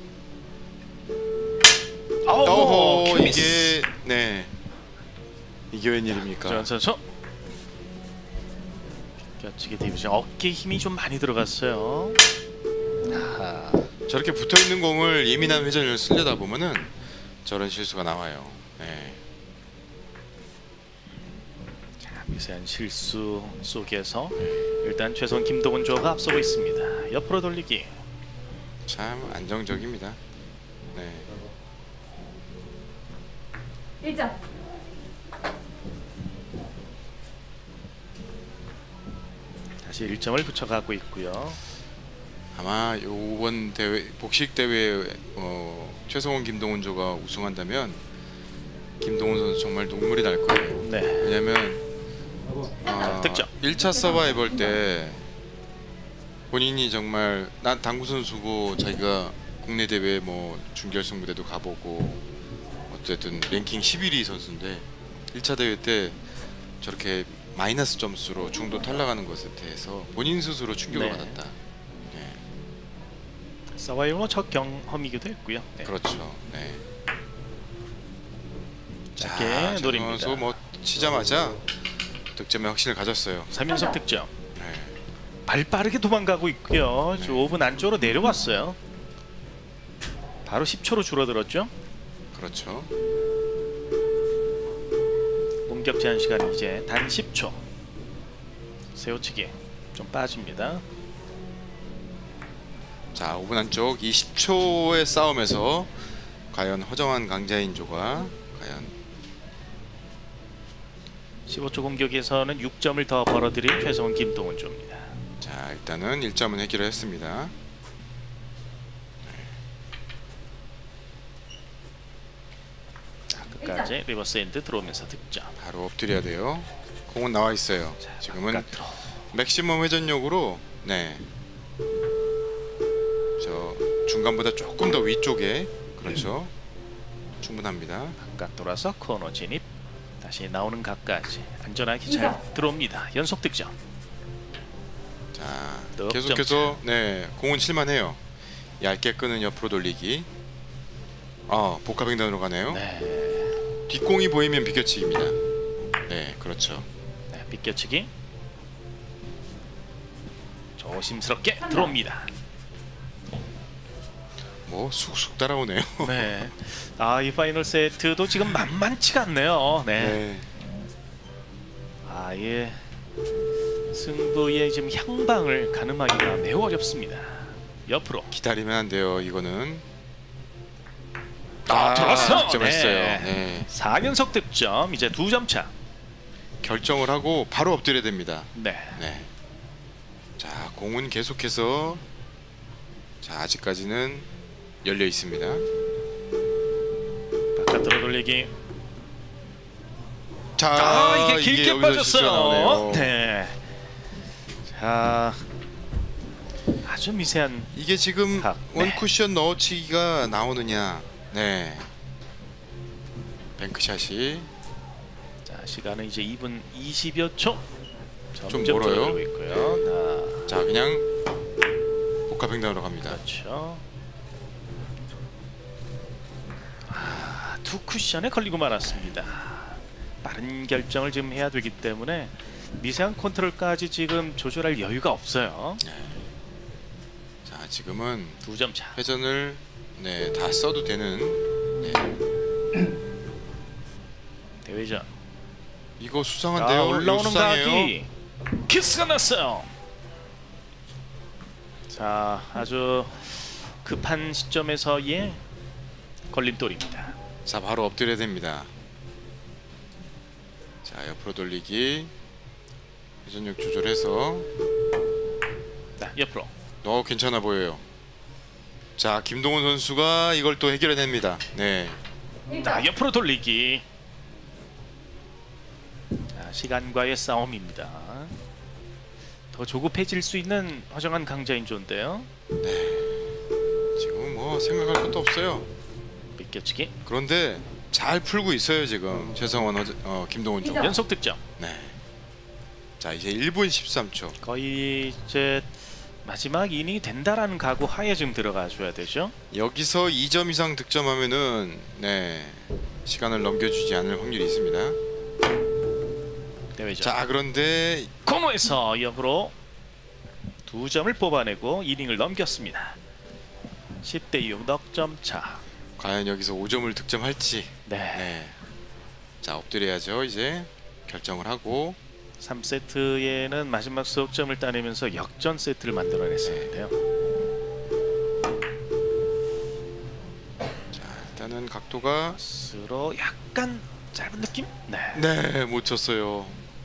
어허, 오, 이게 네, 이게 웬일입니까? 전 선수 비껴치기 디비전 어깨 힘이 좀 많이 들어갔어요. 아하. 저렇게 붙어 있는 공을 예민한 회전을 쓰려다 보면은 저런 실수가 나와요. 네. 자, 미세한 실수 속에서 일단 최선 김동훈 조가 앞서고 있습니다. 옆으로 돌리기. 참 안정적입니다. 네. 일 점. 다시 일 점을 붙여가고 있고요. 아마 이번 대회 복식 대회 어, 최성원 김동훈 조가 우승한다면 김동훈 선수 정말 눈물이 날 거예요. 네. 왜냐면 어, 득점. 일 차 서바이벌 때 본인이 정말 난 당구 선수고 자기가 국내 대회 뭐 준결승 무대도 가보고 어쨌든 랭킹 십일 위 선수인데 일 차 대회 때 저렇게 마이너스 점수로 중도 탈락하는 것에 대해서 본인 스스로 충격을 네. 받았다. 네. 서바이벌 첫 경험이기도 했고요. 네. 그렇죠. 네. 짧게 노립니다. 선수 뭐 치자마자 득점에 확신을 가졌어요. 삼 연속 득점. 네. 발 빠르게 도망가고 있고요. 네. 저 오 분 안쪽으로 내려왔어요. 바로 십 초로 줄어들었죠. 그렇죠. 공격 제한 시간 이제 단 십 초. 세우치기 좀 빠집니다. 자, 오 분 안쪽 이 십 초의 싸움에서 과연 허정환 강자인조가 과연 십오 초 공격에서는 육 점을 더 벌어들인 최성원 김동훈 조입니다. 자, 일단은 일 점은 해결을 했습니다. 자, 끝까지 리버스 엔드 들어오면서 득점. 바로 엎드려야 돼요. 공은 나와 있어요. 자, 지금은 바깥으로. 맥시멈 회전력으로 네. 저 중간보다 조금 더 위쪽에 그렇죠. 충분합니다. 바깥 돌아서 코너 진입. 다시 나오는 각까지 안전하게 잘 들어옵니다. 연속 득점. 자, 득점 계속해서 네, 공은 칠만해요. 얇게 끄는 옆으로 돌리기. 아, 복합횡단으로 가네요. 네. 뒷공이 보이면 비껴치기입니다. 네, 그렇죠. 네, 비껴치기. 조심스럽게 들어옵니다. 뭐 쑥쑥 따라오네요. 네. 아, 이 파이널 세트도 지금 만만치가 않네요. 네. 네. 아, 예. 승부의 지금 향방을 가늠하기가 매우 어렵습니다. 옆으로. 기다리면 안 돼요. 이거는 아, 들어왔어. 득점했어요. 네. 네. 사 연속 득점. 이제 두 점 차. 결정을 하고 바로 엎드려야 됩니다. 네. 네. 자, 공은 계속해서 자, 아직까지는 열려 있습니다. 바깥으로 돌리기. 자, 아, 이게 길게 여기서 실수가 빠졌어요. 나오네요. 네. 자, 아주 미세한. 이게 지금 각. 원 네. 쿠션 넣어치기가 나오느냐. 네. 뱅크샷이 자, 시간은 이제 이 분 이십여 초. 좀 점점 멀어요. 줄어들고 있고요. 자, 그냥 복합횡단으로 갑니다. 그렇죠. 아, 두 쿠션에 걸리고 말았습니다. 빠른 결정을 지금 해야 되기 때문에 미세한 컨트롤까지 지금 조절할 여유가 없어요. 네. 자, 지금은 두 점 차. 회전을 네, 다 써도 되는 네. 대회전. 이거 아, 수상한데요. 올라오는 이거 수상해요. 각이 키스가 났어요. 자, 아주 급한 시점에서의 걸림돌입니다. 자, 바로 엎드려야 됩니다. 자, 옆으로 돌리기. 회전력 조절해서 자, 옆으로. 어 괜찮아 보여요. 자, 김동원 선수가 이걸 또 해결해냅니다. 네. 자, 옆으로 돌리기. 자, 시간과의 싸움입니다. 더 조급해질 수 있는 허정한 강자인조인데요. 지금 뭐 생각할 것도 없어요. 비껴치기. 그런데 잘 풀고 있어요 지금 최성원 허, 어, 김동원 쪽. 연속 득점. 네. 자, 이제 일 분 십삼 초. 거의 이제 마지막 이닝이 된다라는 각오 하에 지금 들어가 줘야 되죠. 여기서 이 점 이상 득점하면은 네 시간을 넘겨주지 않을 확률이 있습니다. 대회전. 자, 그런데 코너에서 역으로 두 점을 뽑아내고 이닝을 넘겼습니다. 십 대 육 넉점 차. 과연 여기서 오 점을 득점할지. 네. 네. 자, 엎드려야죠. 이제 결정을 하고. 삼 세트에는 마지막 석점을 따내면서 역전 세트를 만들어냈었는데요. 자, 일단은 각도가 스로 약간 짧은 느낌? 네. 네, 못 쳤어요.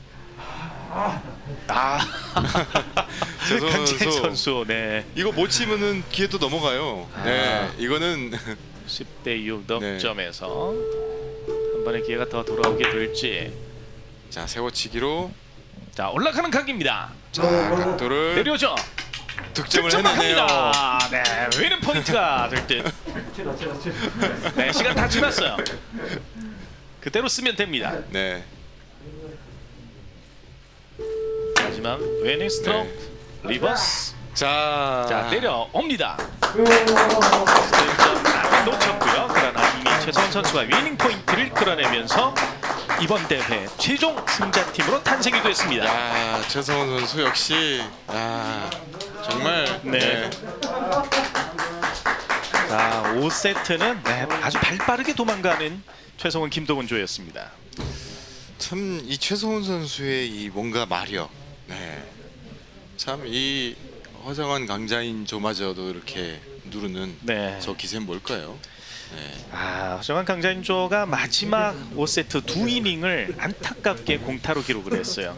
아, 최성원 강재인 선수. 선수. 네. 이거 못 치면은 기회 또 넘어가요. 아. 네, 이거는 십 대 육 넉점에서 한 번의 기회가 더 돌아오게 될지. 자, 세워치기로 자, 올라가는 각입니다. 자, 각도를 내려오죠. 득점을 득점을 해내네요. 합니다. 네, 위는 포인트가 될 듯. 네, 시간 다 지났어요. 그대로 쓰면 됩니다. 네. 마지막 웨닝 스트로크 네. 리버스. 자, 자, 내려옵니다. 스트레이트 안 놓쳤고요. 그러나 이미 최성원 선수가 위닝 포인트를 끌어내면서 이번 대회 최종 승자팀으로 탄생이 됐습니다. 야, 최성원 선수 역시 야, 정말 네. 네. 자, 오 세트는 네, 아주 발빠르게 도망가는 최성원 김동원 조였습니다. 참 이 최성원 선수의 이 뭔가 마력. 네. 참 이 허정한 강자인 조마저도 이렇게 누르는 네. 저 기세는 뭘까요? 네. 아, 허정한 강자인조가 마지막 오 세트 두 이닝을 안타깝게 공타로 기록을 했어요.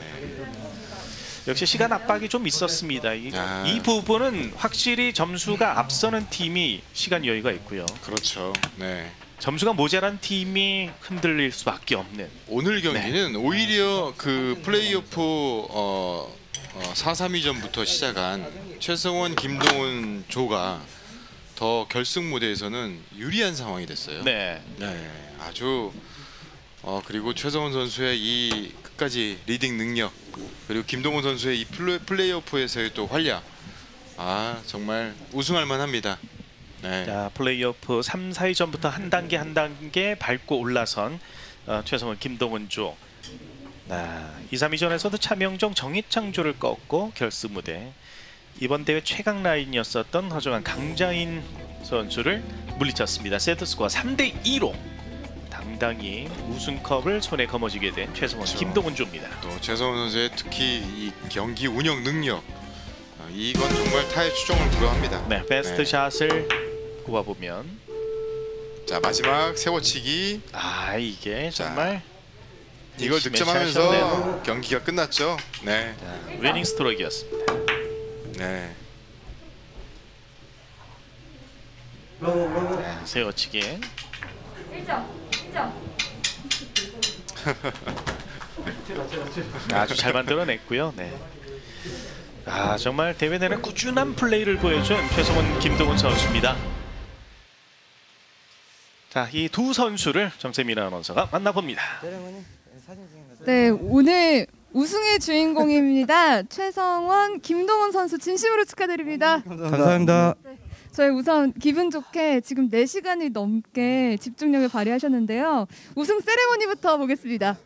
역시 시간 압박이 좀 있었습니다. 이, 아. 이 부분은 확실히 점수가 앞서는 팀이 시간 여유가 있고요. 그렇죠. 네. 점수가 모자란 팀이 흔들릴 수밖에 없는. 오늘 경기는 네. 오히려 그 플레이오프 어, 어, 사 삼 위전부터 시작한 최성원, 김동훈 조가 더 결승 무대에서는 유리한 상황이 됐어요. 네. 네, 아주 어, 그리고 최성원 선수의 이 끝까지 리딩 능력, 그리고 김동훈 선수의 이 플레, 플레이오프에서의 또 활약, 아 정말 우승할 만합니다. 네. 자, 플레이오프 삼, 사 위전부터 한 단계 한 단계 밟고 올라선 어, 최성원, 김동훈 조. 아, 이, 삼 위전에서도 차명종, 정희창조를 꺾고 결승 무대. 이번 대회 최강 라인이었었던 허정한 강자인 선수를 물리쳤습니다. 세트스코어 삼 대 이로 당당히 우승컵을 손에 거머쥐게 된 최성원, 그렇죠. 김동훈 조입니다. 또 최성원 선수의 특히 이 경기 운영 능력, 어, 이건 정말 타의 추종을 불허합니다. 네, 베스트 네. 샷을 꼽아보면 자, 마지막 세워치기, 아, 이게 자, 정말 이걸 열심히 득점하면서 샷이었네요. 경기가 끝났죠. 네, 자, 위닝 스트로크였습니다. 네. 네, 세워치기. 일 점. 일 점. 아주 잘 만들어냈고요. 네. 아, 정말 대회 내내 꾸준한 플레이를 보여준 최성원, 김동훈 선수입니다. 자, 이 두 선수를 정세민 아나운서가 만나봅니다. 네, 오늘 우승의 주인공입니다. 최성원, 김동원 선수 진심으로 축하드립니다. 감사합니다. 저희 우선 기분 좋게 지금 네 시간이 넘게 집중력을 발휘하셨는데요. 우승 세레모니부터 보겠습니다.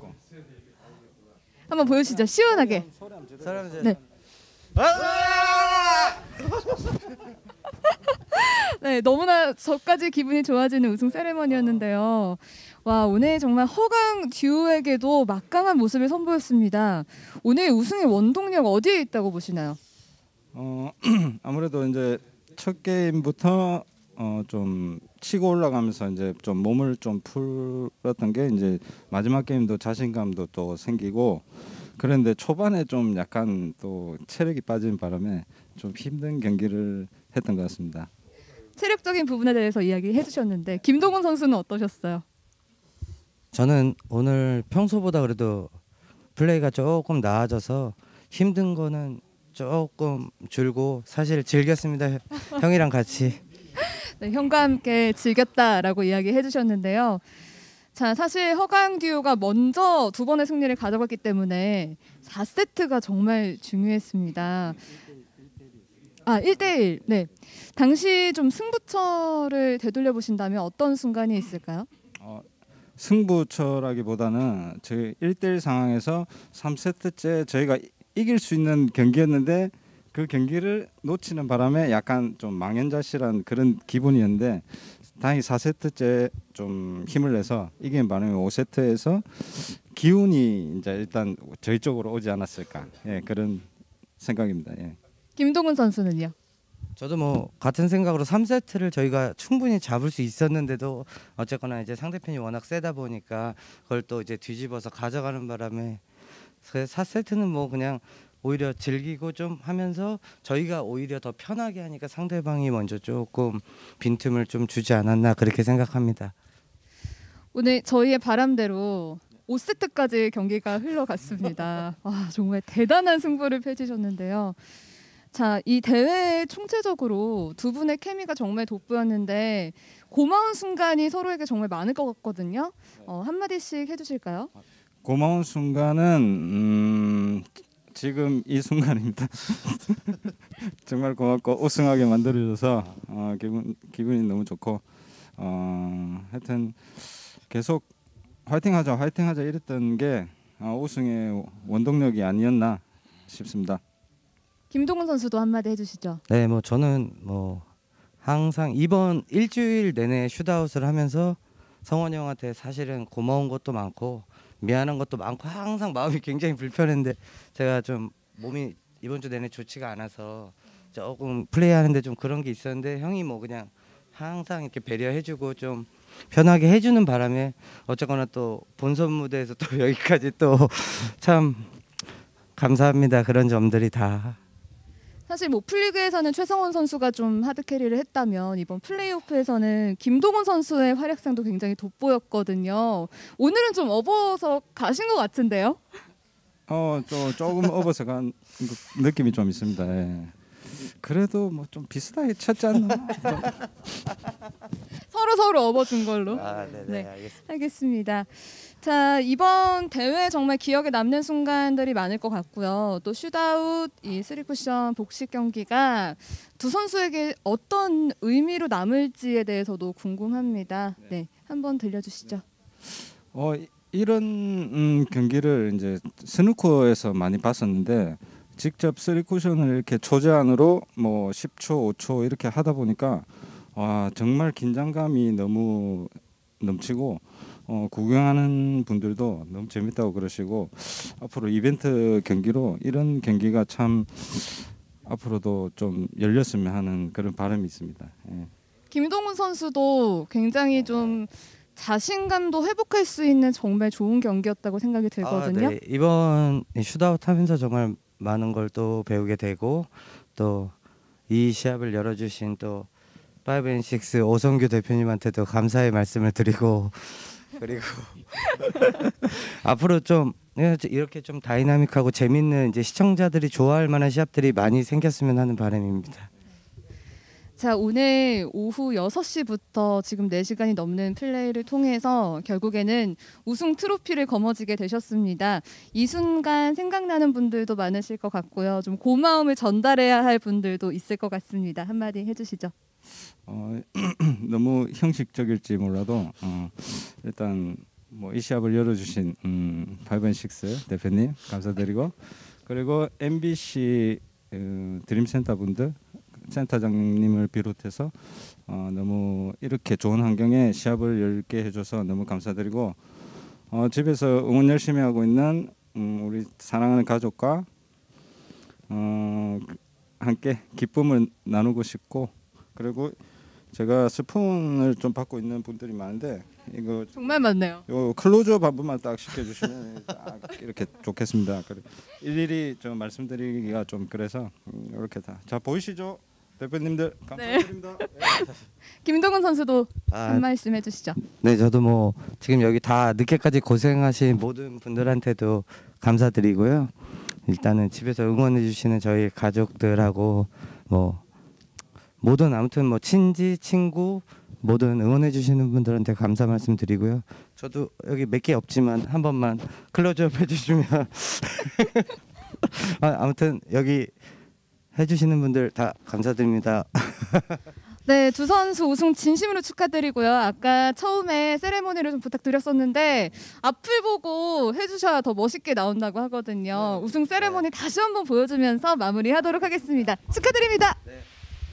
한번 보여주시죠. 시원하게. 네. 네, 너무나 저까지 기분이 좋아지는 우승 세레머니였는데요. 와, 오늘 정말 허강 듀오에게도 막강한 모습을 선보였습니다. 오늘 우승의 원동력 어디에 있다고 보시나요? 어 아무래도 이제 첫 게임부터 어 좀 치고 올라가면서 이제 좀 몸을 좀 풀었던 게 이제 마지막 게임도 자신감도 또 생기고 그런데 초반에 좀 약간 또 체력이 빠진 바람에 좀 힘든 경기를 했던 것 같습니다. 체력적인 부분에 대해서 이야기해 주셨는데 김동훈 선수는 어떠셨어요? 저는 오늘 평소보다 그래도 플레이가 조금 나아져서 힘든 거는 조금 줄고 사실 즐겼습니다. 형이랑 같이. 네, 형과 함께 즐겼다라고 이야기해 주셨는데요. 자, 사실 허강 듀오가 먼저 두 번의 승리를 가져갔기 때문에 사 세트가 정말 중요했습니다. 아, 일 대일. 네. 당시 좀 승부처를 되돌려 보신다면 어떤 순간이 있을까요? 어, 승부처라기보다는 저희 일 대일 상황에서 삼 세트째 저희가 이- 이길 수 있는 경기였는데 그 경기를 놓치는 바람에 약간 좀 망연자실한 그런 기분이었는데 다행히 사 세트째 좀 힘을 내서 이긴 바람에 오 세트에서 기운이 이제 일단 저희 쪽으로 오지 않았을까, 예, 그런 생각입니다. 예. 김동훈 선수는요? 저도 뭐 같은 생각으로 삼 세트를 저희가 충분히 잡을 수 있었는데도 어쨌거나 이제 상대편이 워낙 세다 보니까 그걸 또 이제 뒤집어서 가져가는 바람에 사 세트는 뭐 그냥 오히려 즐기고 좀 하면서 저희가 오히려 더 편하게 하니까 상대방이 먼저 조금 빈틈을 좀 주지 않았나 그렇게 생각합니다. 오늘 저희의 바람대로 오 세트까지 경기가 흘러갔습니다. 와, 정말 대단한 승부를 펼치셨는데요. 자, 이 대회 총체적으로 두 분의 케미가 정말 돋보였는데 고마운 순간이 서로에게 정말 많을 것 같거든요. 어, 한마디씩 해주실까요? 고마운 순간은 음, 지금 이 순간입니다. 정말 고맙고 우승하게 만들어줘서 어, 기분 기분이 너무 좋고 어, 하여튼 계속 화이팅하자 화이팅하자 이랬던 게 어, 우승의 원동력이 아니었나 싶습니다. 김동훈 선수도 한마디 해주시죠. 네, 뭐 저는 뭐 항상 이번 일주일 내내 슛아웃을 하면서 성원이 형한테 사실은 고마운 것도 많고 미안한 것도 많고 항상 마음이 굉장히 불편했는데 제가 좀 몸이 이번 주 내내 좋지가 않아서 조금 플레이하는데 좀 그런 게 있었는데 형이 뭐 그냥 항상 이렇게 배려해주고 좀 편하게 해주는 바람에 어쨌거나 또 본선 무대에서 또 여기까지 또 참 감사합니다. 그런 점들이 다. 사실 뭐 풀리그에서는 최성원 선수가 좀 하드 캐리를 했다면 이번 플레이오프에서는 김동훈 선수의 활약상도 굉장히 돋보였거든요. 오늘은 좀 업어서 가신 것 같은데요? 어, 또 조금 업어서 간 느낌이 좀 있습니다. 예. 그래도 뭐 좀 비슷하게 쳤지 않나? 서로 서로 업어준 걸로. 아, 네네, 네. 알겠습니다. 알겠습니다. 자, 이번 대회 정말 기억에 남는 순간들이 많을 것 같고요. 또 슛아웃, 이 쓰리쿠션 복식 경기가 두 선수에게 어떤 의미로 남을지에 대해서도 궁금합니다. 네, 한번 들려주시죠. 어, 이- 이런 음, 경기를 이제 스누커에서 많이 봤었는데 직접 쓰리쿠션을 이렇게 초제한으로 뭐 십 초, 오 초 이렇게 하다 보니까 와, 정말 긴장감이 너무 넘치고 어, 구경하는 분들도 너무 재밌다고 그러시고 앞으로 이벤트 경기로 이런 경기가 참 앞으로도 좀 열렸으면 하는 그런 바람이 있습니다. 예. 김동훈 선수도 굉장히 좀 자신감도 회복할 수 있는 정말 좋은 경기였다고 생각이 들거든요. 아, 네. 이번 슛아웃 하면서 정말 많은 걸 또 배우게 되고 또 이 시합을 열어주신 또 파이브앤식스 오성규 대표님한테도 감사의 말씀을 드리고 그리고 앞으로 좀 이렇게 좀 다이나믹하고 재밌는 이제 시청자들이 좋아할 만한 시합들이 많이 생겼으면 하는 바람입니다. 자, 오늘 오후 여섯 시부터 지금 네 시간이 넘는 플레이를 통해서 결국에는 우승 트로피를 거머쥐게 되셨습니다. 이 순간 생각나는 분들도 많으실 것 같고요. 좀 고마움을 전달해야 할 분들도 있을 것 같습니다. 한마디 해주시죠. 어, 너무 형식적일지 몰라도 어, 일단 뭐 이 시합을 열어주신 음, 파이브앤식스 대표님 감사드리고 그리고 엠비씨 어, 드림센터 분들 센터장님을 비롯해서 어, 너무 이렇게 좋은 환경에 시합을 열게 해줘서 너무 감사드리고 어, 집에서 응원 열심히 하고 있는 음, 우리 사랑하는 가족과 어, 함께 기쁨을 나누고 싶고 그리고 제가 스푼을 좀 받고 있는 분들이 많은데 이거 정말 많네요. 요 클로즈업 한 번만 딱 시켜주시면 딱 이렇게 좋겠습니다. 그래 일일이 좀 말씀드리기가 좀 그래서 음, 이렇게 다. 자 보이시죠, 대표님들 감사드립니다. 네. 김동훈 선수도 아, 한 말씀 해주시죠. 네, 저도 뭐 지금 여기 다 늦게까지 고생하신 모든 분들한테도 감사드리고요. 일단은 집에서 응원해 주시는 저희 가족들하고 뭐 모든 아무튼 뭐 친지 친구 모든 응원해 주시는 분들한테 감사 말씀드리고요. 저도 여기 몇 개 없지만 한 번만 클로즈업 해주시면 아, 아무튼 여기 해주시는 분들 다 감사드립니다. 네, 두 선수 우승 진심으로 축하드리고요. 아까 처음에 세레모니를 좀 부탁드렸었는데 앞을 보고 해주셔야 더 멋있게 나온다고 하거든요. 네. 우승 세레모니 네. 다시 한번 보여주면서 마무리하도록 하겠습니다. 축하드립니다. 네.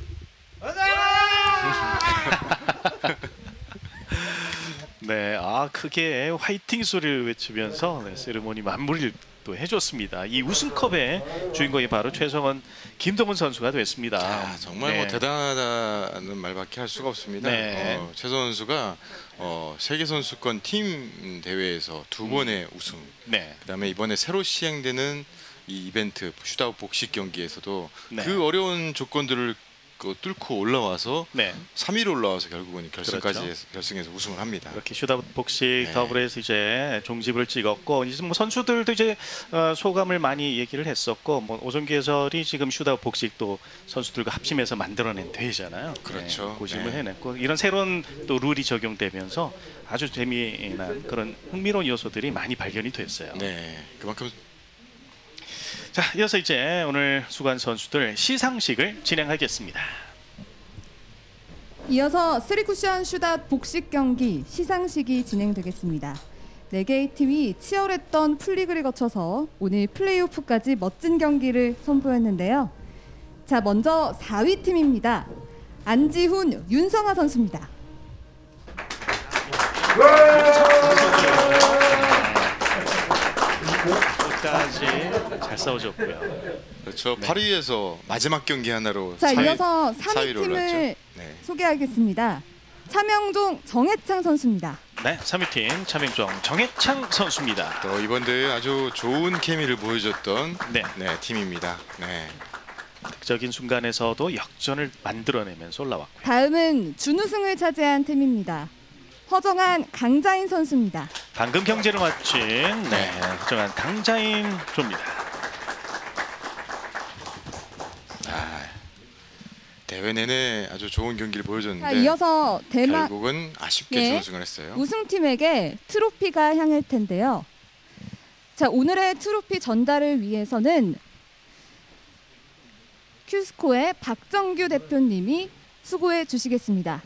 네, 아 크게 화이팅 소리를 외치면서 네, 세레모니 마무리를 또 해줬습니다. 이 우승컵의 주인공이 바로 최성원, 김동훈 선수가 됐습니다. 아, 정말 네. 뭐 대단하다는 말밖에 할 수가 없습니다. 네. 어, 최성원 선수가 어, 세계 선수권 팀 대회에서 두 번의 음. 우승. 네. 그다음에 이번에 새로 시행되는 이 이벤트 슈트아웃 복식 경기에서도 네. 그 어려운 조건들을 그 뚫고 올라와서 네. 삼 위로 올라와서 결국은 결승까지 그렇죠. 해서, 결승에서 우승을 합니다. 이렇게 슈트아웃 복식 네. 더블에서 이제 종집을 찍었고 이제 뭐 선수들도 이제 어, 소감을 많이 얘기를 했었고 뭐 오성기 해설이 지금 슈트아웃 복식 또 선수들과 합심해서 만들어낸 대회잖아요. 그렇죠. 네, 고심을 네. 해냈고 이런 새로운 또 룰이 적용되면서 아주 재미난 그런 흥미로운 요소들이 많이 발견이 됐어요. 네, 그만큼. 자, 이어서 이제 오늘 수고한 선수들 시상식을 진행하겠습니다. 이어서 쓰리쿠션 슈트아웃 복식 경기 시상식이 진행되겠습니다. 네 개의 팀이 치열했던 풀리그를 거쳐서 오늘 플레이오프까지 멋진 경기를 선보였는데요. 자, 먼저 사 위 팀입니다. 안지훈, 윤성아 선수입니다. 끝까지 잘 싸워줬고요. 그렇죠. 네. 팔 위에서 마지막 경기 하나로 자, 사 위, 이어서 삼 위 사 위로 팀을 올랐죠. 네. 소개하겠습니다. 차명종, 정해창 선수입니다. 네, 삼 위 팀 차명종 정해창 선수입니다. 또 이번 대회 아주 좋은 케미를 보여줬던 네. 네, 팀입니다. 네. 극적인 순간에서도 역전을 만들어내면서 올라왔고요. 다음은 준우승을 차지한 팀입니다. 허정한, 강자인 선수입니다. 방금 경제를 마친 네, 허정한 강자인 조입니다. 아, 대회 내내 아주 좋은 경기를 자, 보여줬는데 이어서 대만 결국은 아쉽게 예. 준우승을 했어요. 우승팀에게 트로피가 향할 텐데요. 자, 오늘의 트로피 전달을 위해서는 큐스코의 박정규 대표님이 수고해 주시겠습니다.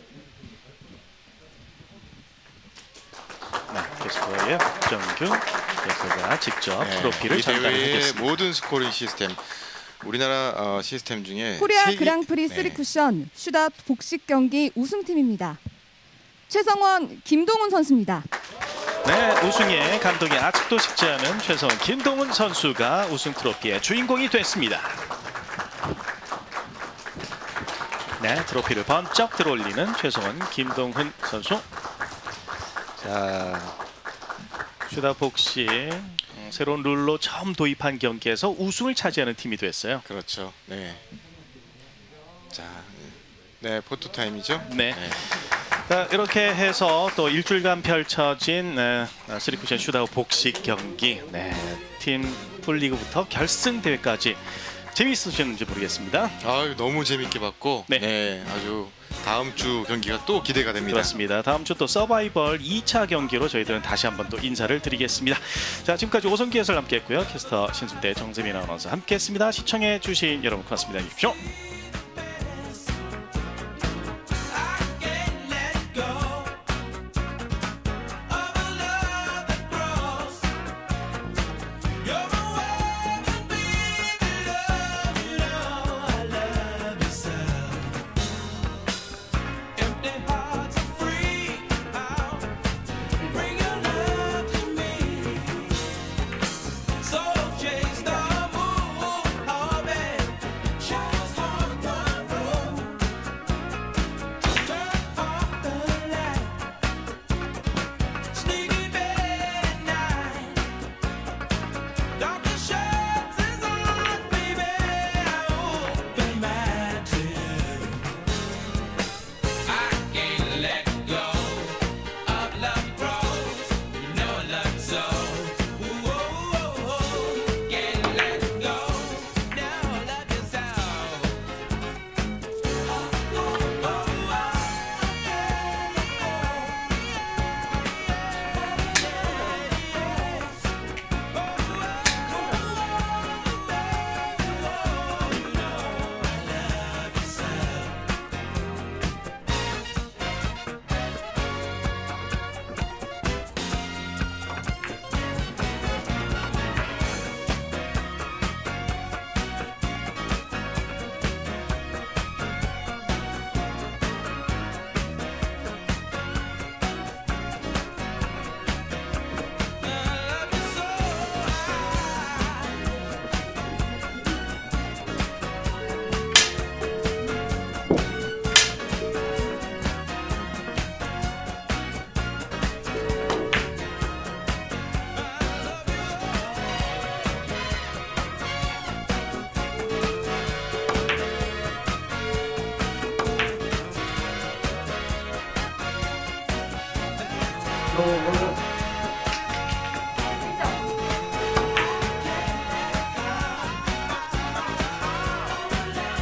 네, 캐스퍼의 박정규 대표가 직접 네, 트로피를 이 대회의 전달하겠습니다. 모든 스코링 시스템, 우리나라 어, 시스템 중에 코리아 세 개- 그랑프리 네. 쓰리쿠션 슈트아웃 복식 경기 우승팀입니다. 최성원, 김동훈 선수입니다. 네, 우승의 감동이 아직도 식지 않은 최성원, 김동훈 선수가 우승 트로피의 주인공이 됐습니다. 네, 트로피를 번쩍 들어올리는 최성원, 김동훈 선수. 자, 슈트아웃 복식 음, 새로운 룰로 처음 도입한 경기에서 우승을 차지하는 팀이 됐어요. 그렇죠. 네. 자, 네 포토 타임이죠. 네. 자, 이렇게 해서 또 일주일간 펼쳐진 네, 쓰리쿠션 슈트아웃 복식 경기, 네, 팀 풀리그부터 결승 대회까지 재미있으셨는지 모르겠습니다. 아, 너무 재밌게 봤고, 네. 네. 아주 다음 주 경기가 또 기대가 됩니다. 그렇습니다. 다음 주 또 서바이벌 이 차 경기로 저희들은 다시 한번 또 인사를 드리겠습니다. 자, 지금까지 오성기 해설 함께했고요. 캐스터 신승대, 정세민 아나운서 함께했습니다. 시청해주신 여러분 고맙습니다. 안녕히 계십시오.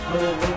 어,